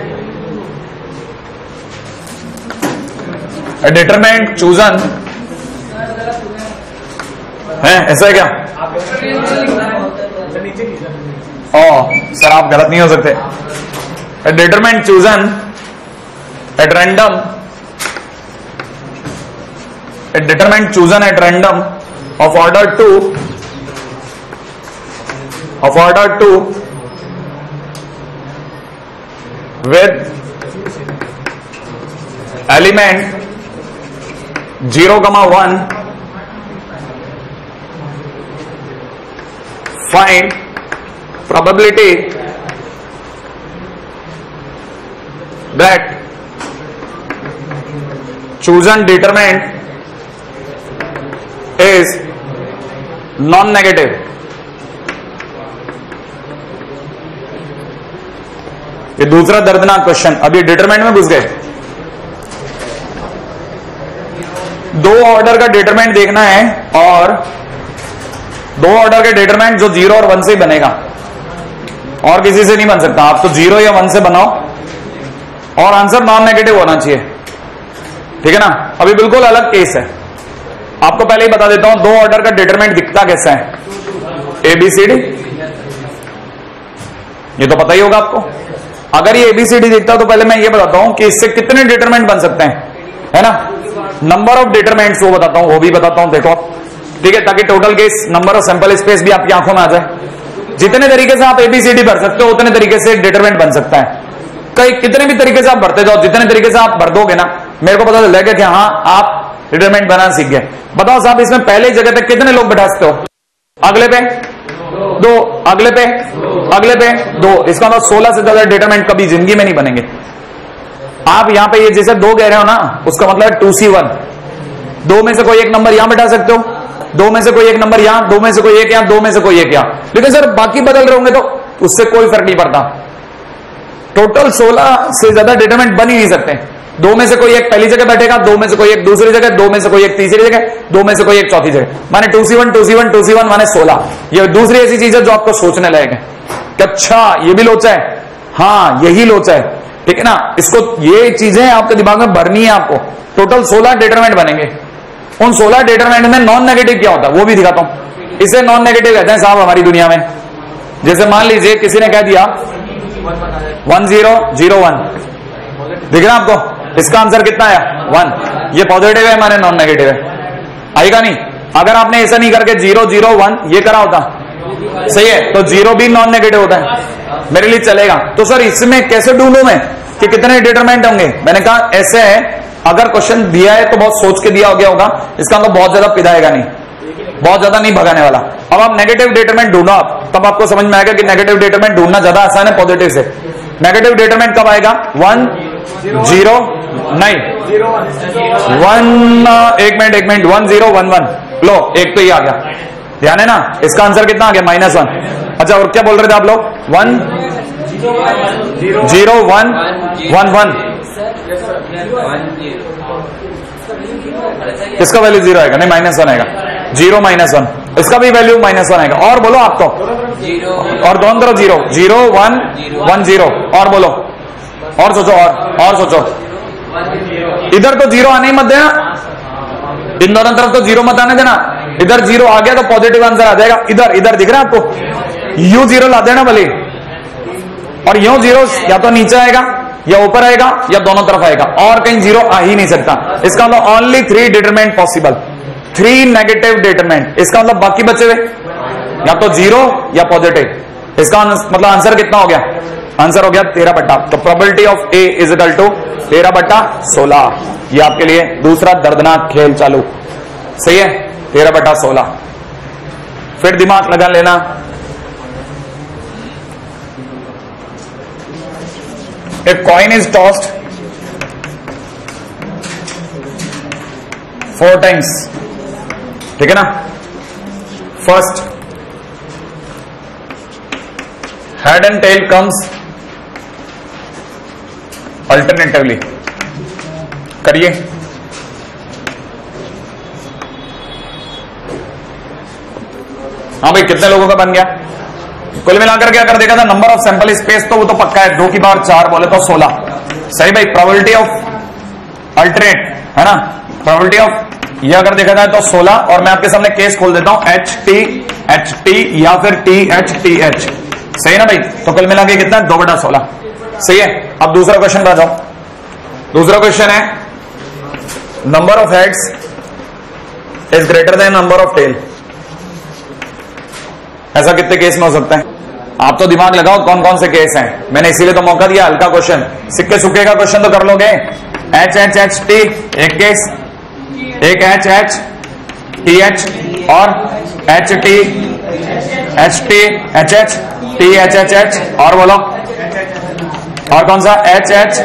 डिटरमिनेंट चूजन है, ऐसा है क्या, ओ सर आप गलत नहीं हो सकते। Determinant chosen at random, determinant chosen at random of order two of order two with element zero comma one, find probability that chosen determinant is non negative. ये दूसरा दर्दनाक क्वेश्चन, अभी डिटरमिनेंट में घुस गए। दो ऑर्डर का डिटरमिनेंट देखना है और दो ऑर्डर के डिटरमिनेंट जो जीरो और वन से ही बनेगा, और किसी से नहीं बन सकता। आप तो जीरो या वन से बनाओ और आंसर नॉन नेगेटिव होना चाहिए, ठीक है ना। अभी बिल्कुल अलग केस है, आपको पहले ही बता देता हूं दो ऑर्डर का डिटरमिनेंट दिखता कैसा है, एबीसीडी, ये तो पता ही होगा आपको। अगर ये एबीसीडी दिखता तो पहले मैं ये बताता हूं कि इससे कितने डिटरमिनेंट बन सकते हैं, है ना। नंबर ऑफ डिटरमिनेंट्स वो बताता हूं, वो भी बताता हूं, देखो ठीक है, ताकि total case number of sample space भी आपकी आंखों में आ जाए। जितने तरीके से आप एबीसीडी भर सकते हो उतने तरीके से डिटरमिनेंट बन सकता है। कई कितने भी तरीके से आप भरते जाओ, जितने तरीके से आप भर दोगे ना, मेरे को पता चल जाएगा कि हाँ आप डिटरमिनेंट बनाना सीख गए। बताओ साहब इसमें पहले जगह पे कितने लोग बैठा सकते हो, अगले पे दो, अगले पे अगले पे दो, इसका मतलब सोलह से ज्यादा डिटरमिनेंट कभी जिंदगी में नहीं बनेंगे। आप यहां पे ये जैसे दो कह रहे हो ना, उसका मतलब है टू सी वन, दो में से कोई एक नंबर यहां बैठा सकते हो, दो में से कोई एक नंबर यहां, दो में से कोई एक यहां, दो में से कोई एक यहां। लेकिन सर बाकी बदल रहे होंगे तो उससे कोई फर्क नहीं पड़ता। टोटल सोलह से ज्यादा डिटरमिनेंट बन ही नहीं सकते। दो में से कोई एक पहली जगह बैठेगा, दो में से कोई एक दूसरी जगह, दो में से कोई एक तीसरी जगह, दो में से कोई एक चौथी जगह, माने two C one two C one two C one माने सोलह। ये दूसरी ऐसी चीज है जो आपको सोचने लायक है कि अच्छा ये भी लोचा है, हाँ यही लोचा है, ठीक है ना। इसको ये चीजें आपके दिमाग में भरनी है आपको। टोटल सोलह डिटरमिनेंट बनेंगे, उन सोलह डिटरमिनेंट में नॉन नेगेटिव क्या होता है वो भी दिखाता हूं। इसे नॉन नेगेटिव कहते हैं साहब हमारी दुनिया में। जैसे मान लीजिए किसी ने कह दिया वन जीरो जीरो वन, दिख रहा आपको, इसका आंसर कितना आया? वन। ये पॉजिटिव है, हमारे नॉन नेगेटिव है, आएगा नहीं। अगर आपने ऐसा नहीं करके जीरो जीरो वन ये करा होता, सही है, तो जीरो भी नॉन नेगेटिव होता है, मेरे लिए चलेगा। तो सर इसमें कैसे ढूंढूं मैं कि कितने डिटरमिनेंट होंगे? मैंने कहा ऐसे है, अगर क्वेश्चन दिया है तो बहुत सोच के दिया हो गया होगा, इसका मतलब बहुत ज्यादा पिदाएगा नहीं, बहुत ज्यादा नहीं भगाने वाला। अब आप नेगेटिव डिटरमिनेंट ढूंढो आप, तब आपको समझ में आएगा कि नेगेटिव डिटरमिनेंट ढूंढना ज्यादा आसान है पॉजिटिव से। नेगेटिव डिटरमिनेंट कब आएगा? वन जीरो नहीं वन, एक मिनट एक minute, one zero one one, लो एक तो ये आ गया, ध्यान है ना। इसका आंसर कितना आ गया? Minus one. अच्छा और क्या बोल रहे थे आप लोग? One zero one one one, इसका वैल्यू जीरो आएगा, नहीं माइनस वन आएगा, जीरो माइनस वन, इसका भी वैल्यू माइनस वन आएगा। और बोलो आप तो, और दोनों तरफ zero, zero one one zero, और बोलो, और सोचो, और और सोचो, इधर तो जीरो आने ही मत देना, इन दोनों तरफ तो जीरो मत आने देना। इधर जीरो आ गया तो पॉजिटिव आंसर आ जाएगा। इधर इधर दिख रहा है आपको? यू जीरो ला देना भले, और यू जीरो या तो नीचे आएगा या ऊपर आएगा या दोनों तरफ आएगा, और कहीं जीरो आ ही नहीं सकता। इसका मतलब only three determinant possible, three negative determinant. इसका मतलब बाकी बचे हुए या तो जीरो या पॉजिटिव। इसका मतलब आंसर कितना हो गया? आंसर हो गया तेरह बट्टा। तो probability of A is equal to तेरह बट्टा सोलह। ये आपके लिए दूसरा दर्दनाक खेल चालू, सही है, तेरह बट्टा सोलह। फिर दिमाग लगा लेना, A coin is tossed four times, ठीक है ना। First head and tail comes alternatively, करिए। हाँ भाई कितने लोगों का बन गया? कुल मिलाकर क्या कर देगा था? नंबर ऑफ सैंपल स्पेस तो वो तो पक्का है, दो की पावर चार बोले तो सोलह, सही भाई। प्रोबेबिलिटी ऑफ अल्टरनेट है ना, प्रोबेबिलिटी ऑफ ये अगर देखा जाए तो सोलह। और मैं आपके सामने केस खोल देता हूं, एच टी एच टी या फिर टी एच टी एच, सही है ना भाई। तो कुल मिला के कितना? दो बटा सोलह, सही है। अब दूसरा क्वेश्चन पे आ जाओ। दूसरा क्वेश्चन है number of heads is greater than number of tail. ऐसा कितने केस में हो सकता है? आप तो दिमाग लगाओ कौन कौन से केस हैं। मैंने इसीलिए तो मौका दिया, हल्का क्वेश्चन, सिक्के सुक्के का क्वेश्चन तो कर लोगे। एच एच एच टी एक केस, एक एच एच टी एच, और H T H T H H T H H H, और बोलो और कौन सा? एच एच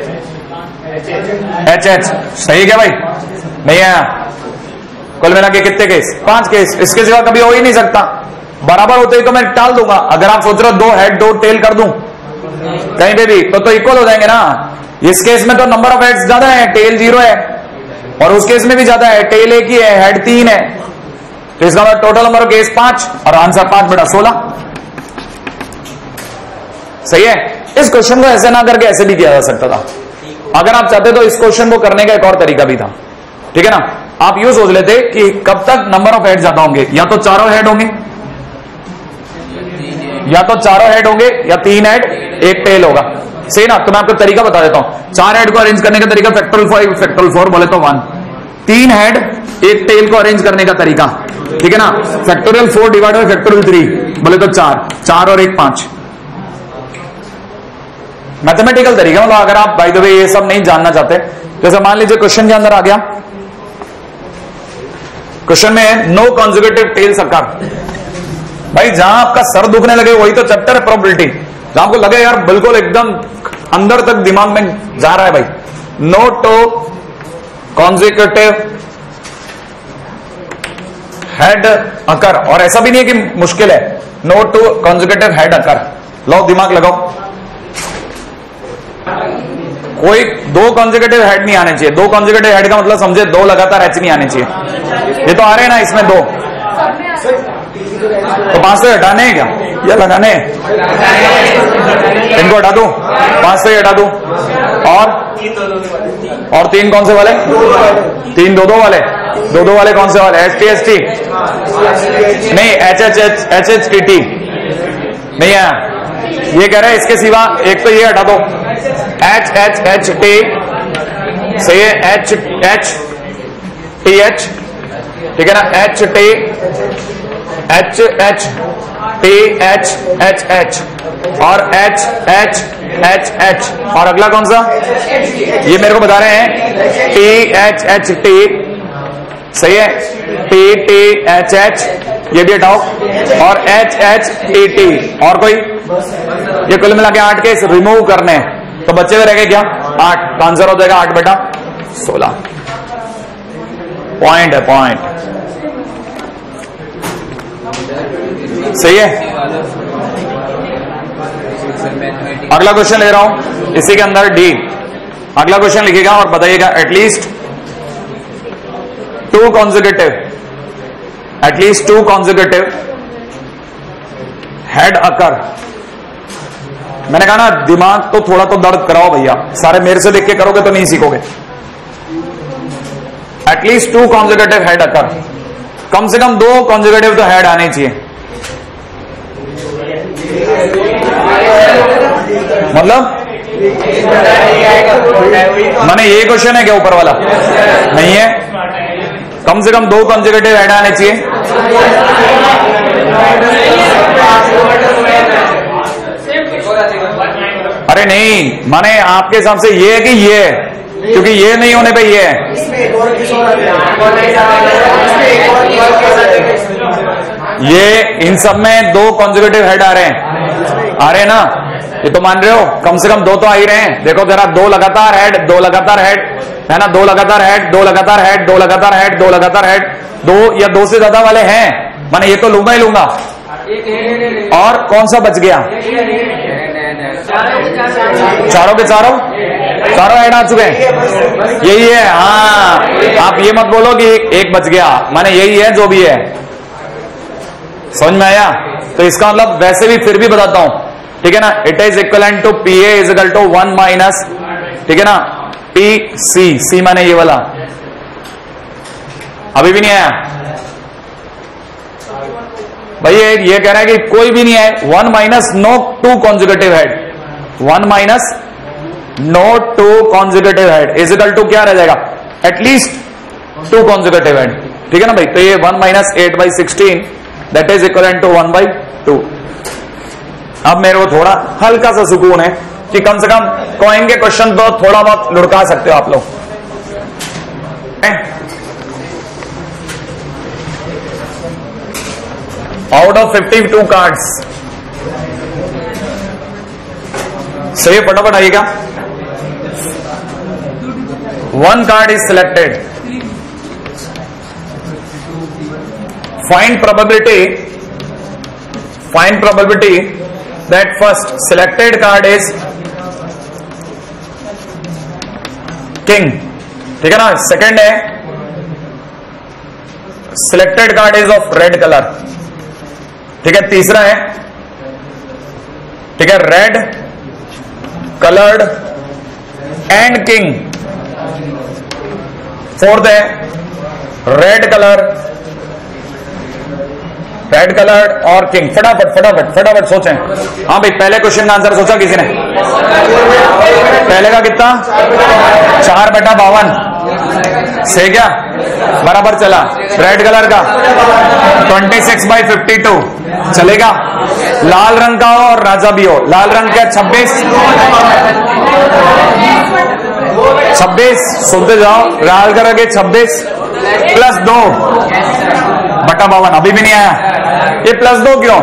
एच एच, सही क्या भाई? नहीं आया। कुल मिला के कितने केस? पांच केस। इसके सिवा कभी हो ही नहीं सकता। बराबर होते ही तो मैं टाल दूंगा। अगर आप सोच रहे हो दो हेड दो टेल कर दूं कहीं पे भी, तो तो इक्वल हो जाएंगे ना। इस केस में तो नंबर ऑफ हेड्स ज्यादा है, टेल जीरो है, और उस केस में भी ज्यादा है, टेल एक ही है, हेड तीन है। तो इसका मतलब टोटल नंबर ऑफ केस पांच, और आंसर पांच बटा सोलह, सही है। इस क्वेश्चन को ऐसे ना करके ऐसे भी किया जा सकता था। अगर आप चाहते तो इस क्वेश्चन को करने का एक और तरीका भी था, ठीक है ना। आप यूं सोच लेते कि कब तक नंबर ऑफ हेड ज्यादा होंगे, या तो चारों हेड होंगे, या तो चारों हेड होंगे, या तीन हेड एक टेल होगा, सही ना। तो मैं आपको तरीका बता देता हूं। चार हेड को अरेंज करने का तरीका फैक्टोरियल फाइव फैक्टोरियल फोर बोले तो वन। तीन हेड एक टेल को अरेंज करने का तरीका, ठीक है ना, factorial four divide by factorial three बोले तो चार, चार और एक पांच। मैथमेटिकल तरीका, मतलब अगर आप बाय द वे ये सब नहीं जानना चाहते, जैसे मान लीजिए क्वेश्चन के अंदर आ गया, क्वेश्चन में नो कॉन्जुगेटिव टेल्स अकर। भाई जहां आपका सर दुखने लगे वही तो चैप्टर है प्रोबेबिलिटी। जहां आपको लगे यार बिल्कुल एकदम अंदर तक दिमाग में जा रहा है भाई, no two consecutive head occur, और ऐसा भी नहीं है कि मुश्किल है, no two consecutive head occur. लो दिमाग लगाओ, कोई दो कॉन्जिक्यूटिव हेड नहीं आने चाहिए। दो कॉन्जिक्यूटिव हेड का मतलब समझे दो लगातार एच नहीं आने चाहिए। ये तो आ रहे हैं ना इसमें दो, तो पांच से हटाने हैं क्या या लगाने हैं? इनको हटा दूं, पांच से हटा दूं, और और तीन कौन से वाले? तीन दो दो वाले, दो दो वाले कौन से वाले? एच टी एस टी नहीं, H H H H H T T नहीं है। ये कह रहे हैं इसके सिवा एक तो ये हटा दो, एच एच एच टी सही है, एच एच टी एच, ठीक है ना, H T H H T H H H और एच एच एच एच और अगला कौन सा, ये मेरे को बता रहे हैं टी एच एच टी, सही है, टी टी एच एच, ये भी हटाओ, और एच एच टी टी, और कोई, ये कुल मिला के आठ के रिमूव करने हैं, तो बच्चे में रह गए क्या, आठ, आंसर हो जाएगा आठ बेटा सोलह। पॉइंट है, पॉइंट सही है। अगला क्वेश्चन ले रहा हूं इसी के अंदर डी, अगला क्वेश्चन लिखिएगा और बताइएगा at least two consecutive, at least two consecutive head occur. मैंने कहा ना दिमाग तो थोड़ा तो दर्द कराओ भैया, सारे मेरे से देख के करोगे तो नहीं सीखोगे। At least two consecutive head occur, कम से कम दो कॉन्जिक्यूटिव तो हेड आने चाहिए, मतलब माने ये क्वेश्चन है क्या ऊपर वाला, नहीं है, कम से कम दो कॉन्जिक्यूटिव हेड आने चाहिए। अरे नहीं, माने आपके हिसाब से ये है कि ये है, क्योंकि ये नहीं होने पे ये है, ये इन सब में दो कॉन्जिक्यूटिव हेड आ रहे हैं, आ रहे हैं ना, ये तो मान रहे हो, कम से कम दो तो आ ही रहे हैं। देखो जरा, दो लगातार हेड, दो लगातार हेड है ना, दो लगातार हेड, दो लगातार हेड, दो लगातार हेड, दो लगातार हेड, दो या दो से ज्यादा वाले हैं, माने ये तो लूंगा ही लूंगा। और कौन सा बच गया, चारों के चारों चारों हेड आ चुके हैं, यही है। हाँ, आप ये मत बोलो कि एक बच गया, माने यही है जो भी है, समझ में आया। तो इसका मतलब वैसे भी फिर भी बताता हूं, ठीक है ना, it is equivalent to P A is equal to one minus, ठीक है ना, पी सी, सी माने ये वाला, अभी भी नहीं आया भाई, ये, ये कह रहा है कि कोई भी नहीं है, one minus no two consecutive head, one minus no two consecutive head is equal to क्या रह जाएगा, एटलीस्ट टू कॉन्जिक्यूटिव हेड, ठीक है ना भाई। तो ये one minus eight by sixteen that is equivalent to one by two. अब मेरे को थोड़ा हल्का सा सुकून है कि कम से कम कॉइन के क्वेश्चन तो थोड़ा बहुत लुढ़का सकते हो आप लोग। Out of fifty two cards, सही, फटाफट आइएगा। One card is selected, find probability, find probability that first selected card is king, ठीक है ना। सेकंड है selected card is of red color, ठीक है। तीसरा है, ठीक है, red colored and king। Fourth है रेड कलर, रेड कलर और किंग। फटाफट फटाफट फटाफट सोचें। हाँ भाई, पहले क्वेश्चन का आंसर सोचा किसी ने, पहले का कितना, चार बटा बावन, सही क्या, बराबर चला। रेड कलर का twenty six by fifty two चलेगा। लाल रंग का हो और राजा भी हो, लाल रंग का छब्बीस, छब्बीस सुनते जाओ, लाल कलर के छब्बीस प्लस दो बटा बावन, अभी भी नहीं आया। ये प्लस दो क्यों,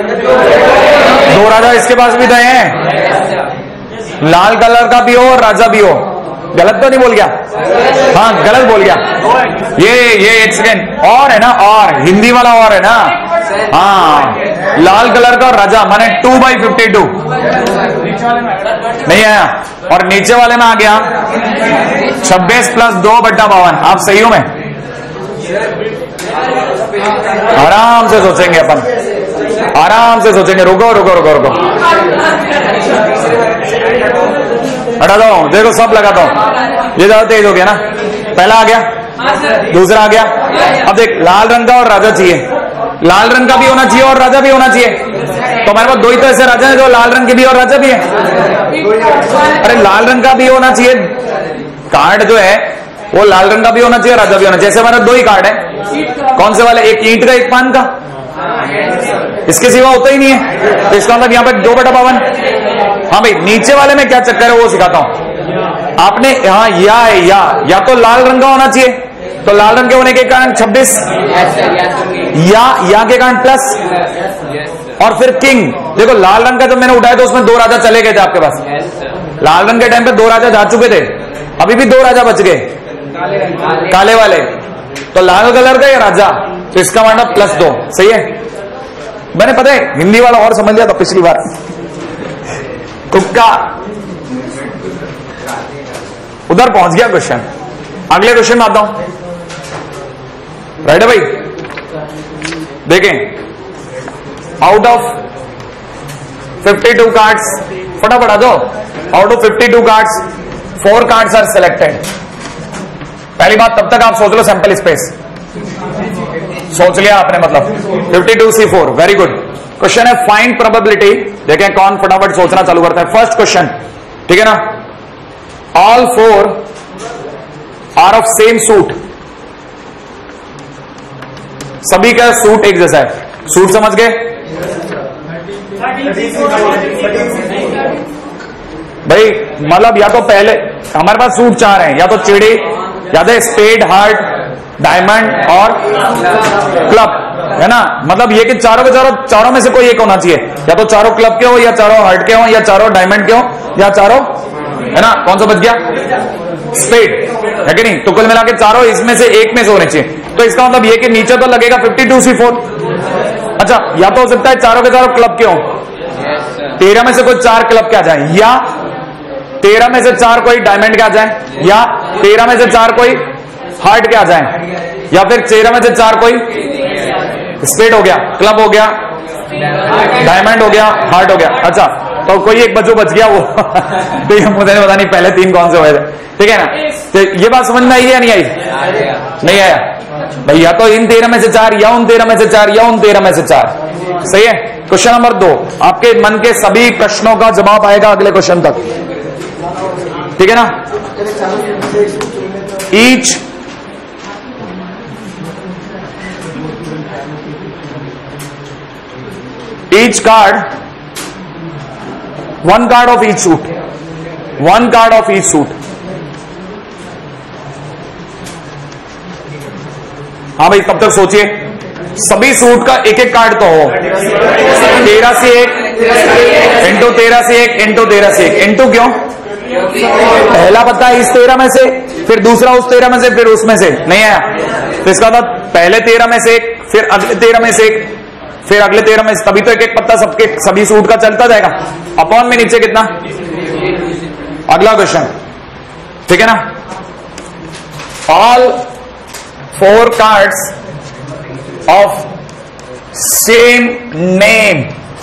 दो राजा इसके पास भी गए हैं, लाल कलर का भी हो और राजा भी हो। गलत तो नहीं बोल गया, हाँ गलत बोल गया। ये ये एक सेकेंड और है ना, और हिंदी वाला और है ना, हाँ लाल कलर का और राजा माने टू बाई फिफ्टी टू नहीं आया, और नीचे वाले में आ गया छब्बीस प्लस दो बट्टा बावन। आप सही हो, मैं आराम से सोचेंगे, अपन आराम से सोचेंगे। रुको रुको रुको रुको, हटा दो, देखो सब लगाता हूं, ये ज्यादा तेज हो गया ना। पहला आ गया, दूसरा आ गया, अब देख लाल रंग का और राजा चाहिए, लाल रंग का भी होना चाहिए और राजा भी होना चाहिए। तो हमारे पास दो ही तो ऐसे राजा है जो लाल रंग के भी और राजा भी है। अरे लाल रंग का भी होना चाहिए कार्ड जो है वो लाल रंग का भी होना चाहिए, राजा भी होना चाहिए। जैसे हमारे दो ही कार्ड है, कौन से वाले? एक ईंट का, एक पान का, इसके सिवा होता ही नहीं है। तो इसका मतलब यहाँ पे दो बटा बावन। हाँ भाई, नीचे वाले में क्या चक्कर है वो सिखाता हूं। आपने हाँ या है, या या तो लाल रंग का होना चाहिए, तो लाल रंग के होने के कारण छब्बीस, या या के कारण प्लस, और फिर किंग। देखो लाल रंग का जब मैंने उठाया तो उसमें दो राजा चले गए थे आपके पास। लाल रंग के टाइम पे दो राजा जा चुके थे, अभी भी दो राजा बच गए काले वाले। तो लाल कलर का या राजा, तो इसका मतलब प्लस दो। सही है। मैंने पता है हिंदी वाला और समझ लिया था पिछली बार। तुक्का उधर पहुंच गया क्वेश्चन। अगले क्वेश्चन में आता हूं। राइट है भाई, देखें out of fifty two cards, फटाफट आ जाओ। Out of fifty two cards four cards are selected. पहली बात तब तक आप सोच लो सैंपल स्पेस, सोच लिया आपने, मतलब fifty two C four. Very good. Question है फाइंड प्रोबेबिलिटी। देखें कौन फटाफट सोचना चालू करता है। फर्स्ट क्वेश्चन, ठीक है ना। All four are of same suit. सभी का सूट एक जैसा है। सूट समझ गए भाई? मतलब या तो पहले हमारे पास सूट चार हैं, या तो चिड़ी, या तो स्पेड, हार्ट, डायमंड और क्लब, है ना। मतलब ये कि चारों के चारों चारों में से कोई एक होना चाहिए। या तो चारों क्लब के हो, या चारों हार्ट के हो, या चारों डायमंड के हो, या चारों, है ना। कौन सा बच गया? स्पेड, है कि नहीं। तो कुल मिला के चारों इसमें से एक में से होने चाहिए। तो इसका मतलब ये कि नीचे तो लगेगा फिफ्टी टू सी फोर। अच्छा, या तो हो सकता है चारों के चारों क्लब के हो, तेरह में से कोई चार क्लब के आ जाए, या तेरह में से चार कोई डायमंड के आ जाए, या तेरह में से चार कोई हार्ट के आ जाए, या फिर तेरह में से चार कोई स्पेड हो गया, क्लब हो गया, डायमंड हो गया, हार्ट हो गया। अच्छा, तो कोई एक बच्चों बच गया वो तो ये मुझे नहीं पता नहीं पहले तीन कौन से हुए थे, ठीक है ना। तो ये बात समझ में आई या नहीं आई? नहीं आया भाई। या तो इन तेरह में से चार, या उन तेरह में से चार, या उन तेरह में से चार। सही है। क्वेश्चन नंबर दो, आपके मन के सभी प्रश्नों का जवाब आएगा अगले क्वेश्चन तक, ठीक है ना। Each each card, one card of each suit, one card of each suit. हाँ भाई, तब तक सोचिए सभी सूट का एक एक कार्ड तो हो। तेरह से एक इंटू तेरह से एक इंटू तेरह से एक। इंटू क्यों? पहला पता है इस तेरह में से, फिर दूसरा उस तेरह में से, फिर उसमें से। नहीं आया तो इसका मतलब पहले तेरह में से एक, फिर अगले तेरह में से एक, फिर अगले तेरह में से, तभी तो एक एक पत्ता सबके सभी सूट का चलता जाएगा। अपॉन में नीचे कितना? अगला क्वेश्चन, ठीक है ना। All four cards of same name.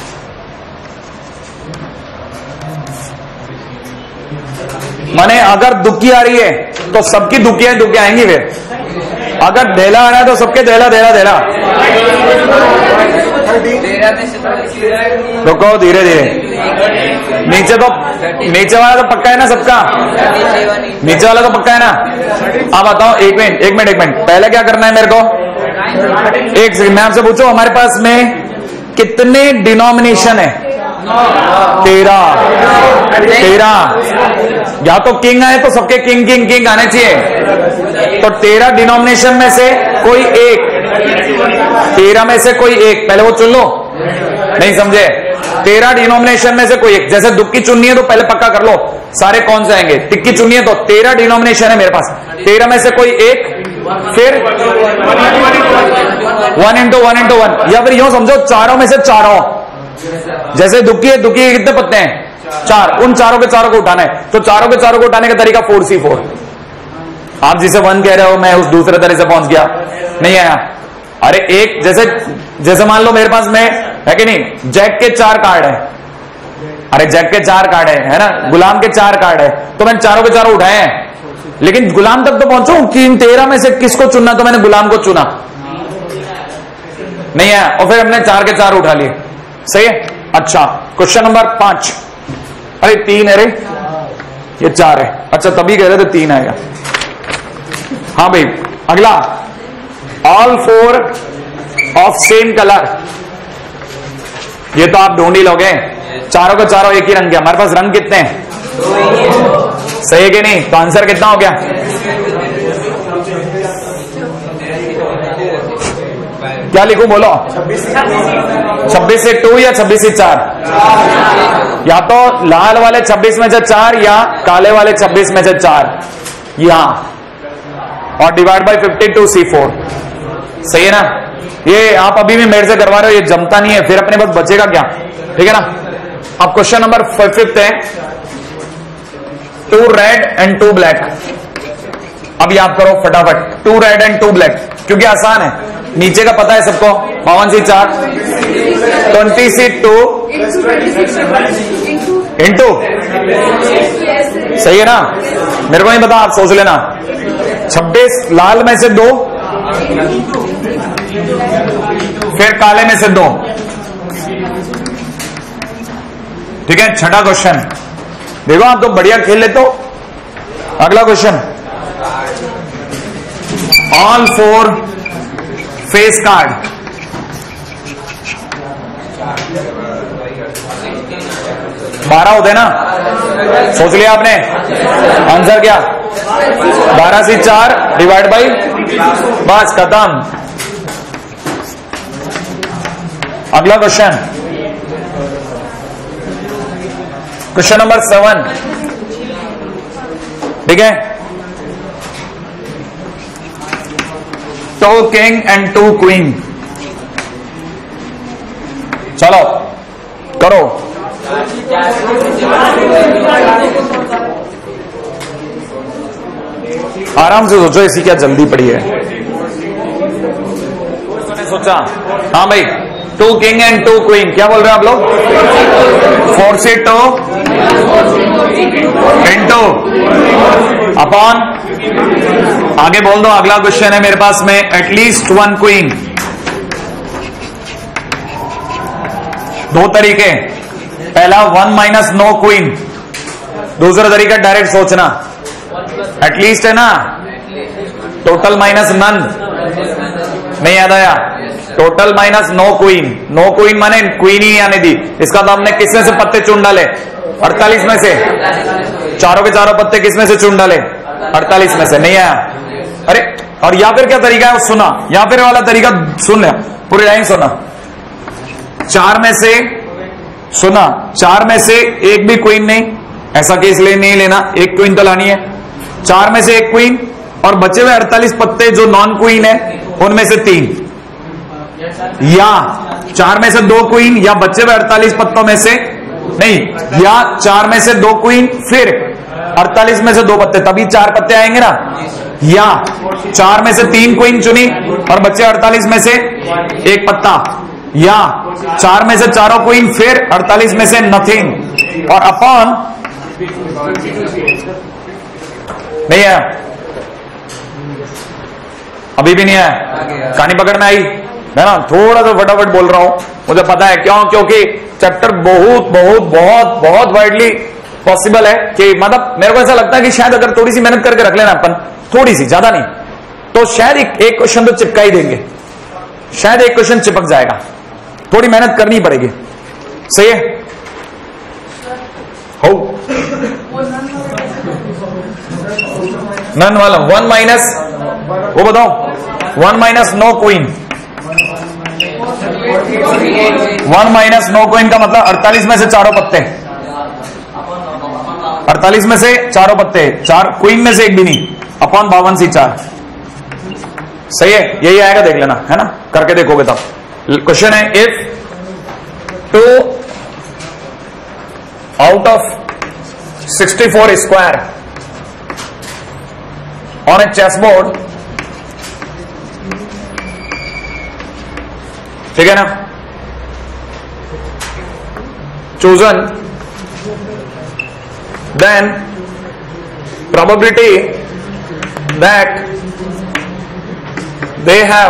माने अगर दुखी आ रही है तो सबकी दुखियां दुखियां आएंगी। फिर अगर धेला आ रहा है तो सबके धेला धेला धेला। रुको, धीरे धीरे। नीचे तो नीचे वाला तो पक्का है ना सबका? नीचे वाला तो पक्का है ना। अब बताओ, एक मिनट एक मिनट एक मिनट पहले क्या करना है मेरे को? एक सेकंड, मैं आपसे पूछूं हमारे पास में कितने डिनोमिनेशन है? तेरह। तेरह। या तो किंग आए तो सबके किंग किंग किंग आने चाहिए। तो तेरह डिनोमिनेशन में से कोई एक, तेरह में से कोई एक, पहले वो चुन लो। नहीं समझे? तेरह डिनोमिनेशन में से कोई एक। जैसे दुख की चुननी है तो पहले पक्का कर लो सारे कौन से आएंगे। टिक की चुननी है तो तेरह डिनोमिनेशन है मेरे पास, तेरह में से कोई एक, फिर one into one into one. या फिर यूं समझो चारों में से चारों। जैसे दुखी है, दुखी के कितने पत्ते हैं? चार। उन चारों के चारों को उठाना है, तो चारों के चारों को उठाने का तरीका फोर सी फोर। आप जिसे वन कह रहे हो मैं उस दूसरे तरह से पहुंच गया। नहीं आया? अरे एक जैसे जैसे मान लो मेरे पास में है कि नहीं, जैक के चार कार्ड है। अरे जैक के चार कार्ड है, है ना। गुलाम के चार कार्ड है, तो मैंने चारों के चारों उठाए हैं, लेकिन गुलाम तक तो पहुंचू कि इन तेरह में से किसको चुनना, तो मैंने गुलाम को चुना। नहीं आया, और फिर हमने चार के चार उठा लिए। सही है। अच्छा, क्वेश्चन नंबर पांच, अरे तीन, अरे ये चार है। अच्छा तभी कह रहे थे तीन आएगा। हाँ भाई अगला, all four of same colour, ये तो आप ढूंढ ही लोगे, चारों का चारों एक ही रंग के। हमारे पास रंग कितने हैं? सही है कि नहीं? तो आंसर कितना हो गया? क्या लिखूं बोलो? छब्बीस से टू या छब्बीस से चार? या तो लाल वाले छब्बीस में से चार या काले वाले छब्बीस में से चार, यहां, और divide by fifty two C four. सही है ना? ये आप अभी भी मेरे से करवा रहे हो, ये जमता नहीं है, फिर अपने पास बचेगा क्या? ठीक है ना? अब क्वेश्चन नंबर फिफ्थ है, two red and two black. अब याद करो फटाफट, two red and two black, क्योंकि आसान है, नीचे का पता है सबको, बावन सी चार, ट्वेंटी सी टू इंटू, सही है ना? मेरे को नहीं पता, आप सोच लेना। छब्बीस लाल में से दो, फिर काले में से दो। ठीक है, छठा क्वेश्चन देखो, आप तो बढ़िया खेल लेते हो। अगला question, all four face card, बारह होते ना? सोच लिया आपने? आंसर क्या? बारह से चार डिवाइड बाई, बस खत्म। अगला क्वेश्चन, क्वेश्चन नंबर सेवन। ठीक है, two king and two queen, चलो करो। आराम से सोचो, इसी क्या जल्दी पड़ी है। सोचा? हाँ भाई, two king and two queen, क्या बोल रहे हो आप लोग? फोर से टू इंटू अपॉन, आगे बोल दो। अगला क्वेश्चन है मेरे पास में, एटलीस्ट वन क्वीन। दो तरीके, पहला वन माइनस नो क्वीन, दूसरा तरीका डायरेक्ट सोचना। एटलीस्ट है ना, टोटल माइनस नन, नहीं याद आया? Total minus no queen, no queen माने क्वीन ही आने दी। इसका तो हमने किसमें से पत्ते चुन डाले? अड़तालीस में से। चारों के चारों पत्ते किसमें से चुन डाले? अड़तालीस में से। नहीं आया? अरे, और या फिर क्या तरीका है सुना, या फिर वाला तरीका सुन ले, पूरी लाइन सुना। चार में से, सुना, चार में से एक भी क्वीन नहीं, ऐसा केस ले नहीं लेना, एक क्वीन तो लानी है। चार में से एक क्वीन, और बचे हुए अड़तालीस पत्ते जो नॉन क्वीन है उनमें से तीन, या चार में से दो क्वीन, या बचे हुए अड़तालीस पत्तों में से नहीं, या चार में से दो क्वीन फिर अड़तालीस में से दो पत्ते, तभी चार पत्ते आएंगे ना। या चार में से तीन क्वीन चुनी और बच्चे अड़तालीस में से एक पत्ता, या चार में से चारों क्वीन फिर अड़तालीस में से नथिंग, और अपॉन, नहीं आया? अभी भी नहीं आया? कहानी पकड़ में आई है ना? थोड़ा सा फटाफट बोल रहा हूं, मुझे पता है क्यों, क्योंकि चैप्टर बहुत बहुत बहुत बहुत वाइडली पॉसिबल है कि, मतलब मेरे को ऐसा लगता है कि शायद अगर थोड़ी सी मेहनत करके रख लेना अपन, थोड़ी सी, ज्यादा नहीं, तो शायद एक, एक क्वेश्चन तो चिपका ही देंगे, शायद एक क्वेश्चन चिपक जाएगा। थोड़ी मेहनत करनी पड़ेगी। सही है? हो नन वाला वन माइनस, वो बताओ, one minus no queen, one minus no queen का मतलब अड़तालीस में से चारों पत्ते, अड़तालीस में से चारों पत्ते, चार क्वीन में से एक भी नहीं, अपॉन बावन सी चार। सही है? यही आएगा, देख लेना, है ना? करके देखोगे तब। क्वेश्चन है, if two out of sixty four square on a chess board, ठीक है ना, chosen, then probability that they have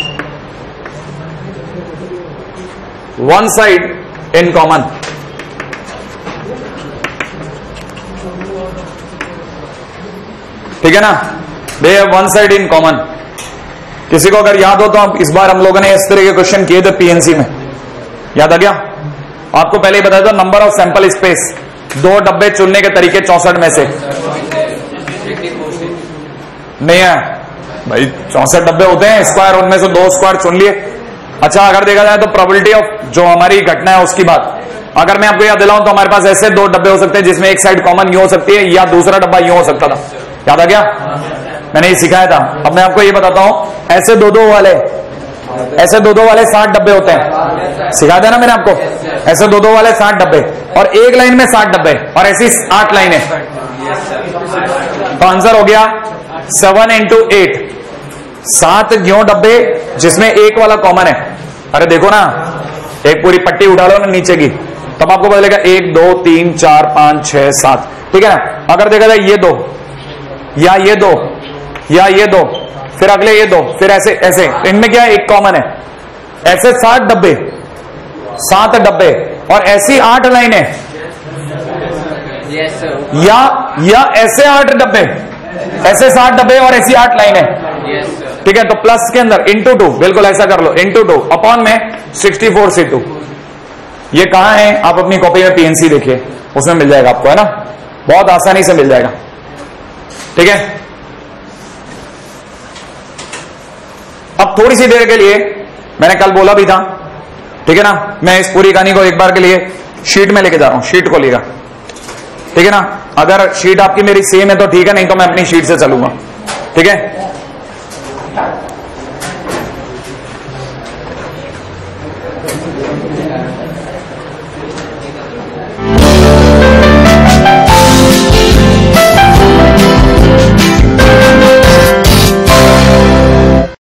one side in common. ठीक है ना, they have one side in common. किसी को अगर याद हो तो आप इस बार हम लोगों ने इस तरह के क्वेश्चन किए थे पीएनसी में, याद आ गया? आपको पहले ही बताया था नंबर ऑफ सैंपल स्पेस, दो डब्बे चुनने के तरीके चौसठ में से नहीं है भाई, चौसठ डब्बे होते हैं स्क्वायर, उनमें से दो स्क्वायर चुन लिए। अच्छा अगर देखा जाए तो प्रोबेबिलिटी ऑफ जो हमारी घटना है उसकी बात, अगर मैं आपको याद दिलाऊं तो हमारे पास ऐसे दो डब्बे हो सकते हैं जिसमें एक साइड कॉमन यूं हो सकती है या दूसरा डब्बा यूं हो सकता था, याद आ गया? मैंने ये सिखाया था। अब मैं आपको ये बताता हूं, ऐसे दो दो वाले ऐसे दो दो वाले साठ डब्बे होते हैं, सिखाया था ना मैंने आपको, ऐसे दो दो वाले साठ डब्बे और एक लाइन में साठ डब्बे और ऐसी आठ लाइनें, तो आंसर हो गया सेवन इंटू एट, सात ग्यों डब्बे जिसमें एक वाला कॉमन है। अरे देखो ना, एक पूरी पट्टी उठा लो ना नीचे की, तब आपको पता लगेगा एक दो तीन चार पांच छह सात, ठीक है ना। अगर देखा जाए ये दो या ये दो या ये दो, फिर अगले ये दो, फिर ऐसे ऐसे, इनमें क्या है, एक कॉमन है, ऐसे सात डब्बे, सात डब्बे और ऐसी आठ लाइनें, या या ऐसे आठ डब्बे, ऐसे सात डब्बे और ऐसी आठ लाइनें, ठीक है। तो प्लस के अंदर इंटू टू, बिल्कुल ऐसा कर लो, इंटू टू अपॉन में सिक्सटी फोर सी टू। ये कहां है, आप अपनी कॉपी में पीएनसी देखिए, उसमें मिल जाएगा आपको, है ना, बहुत आसानी से मिल जाएगा, ठीक है। अब थोड़ी सी देर के लिए, मैंने कल बोला भी था, ठीक है ना, मैं इस पूरी कहानी को एक बार के लिए शीट में लेके जा रहा हूं, शीट को लेगा, ठीक है ना। अगर शीट आपकी मेरी सेम है तो ठीक है, नहीं तो मैं अपनी शीट से चलूंगा, ठीक है।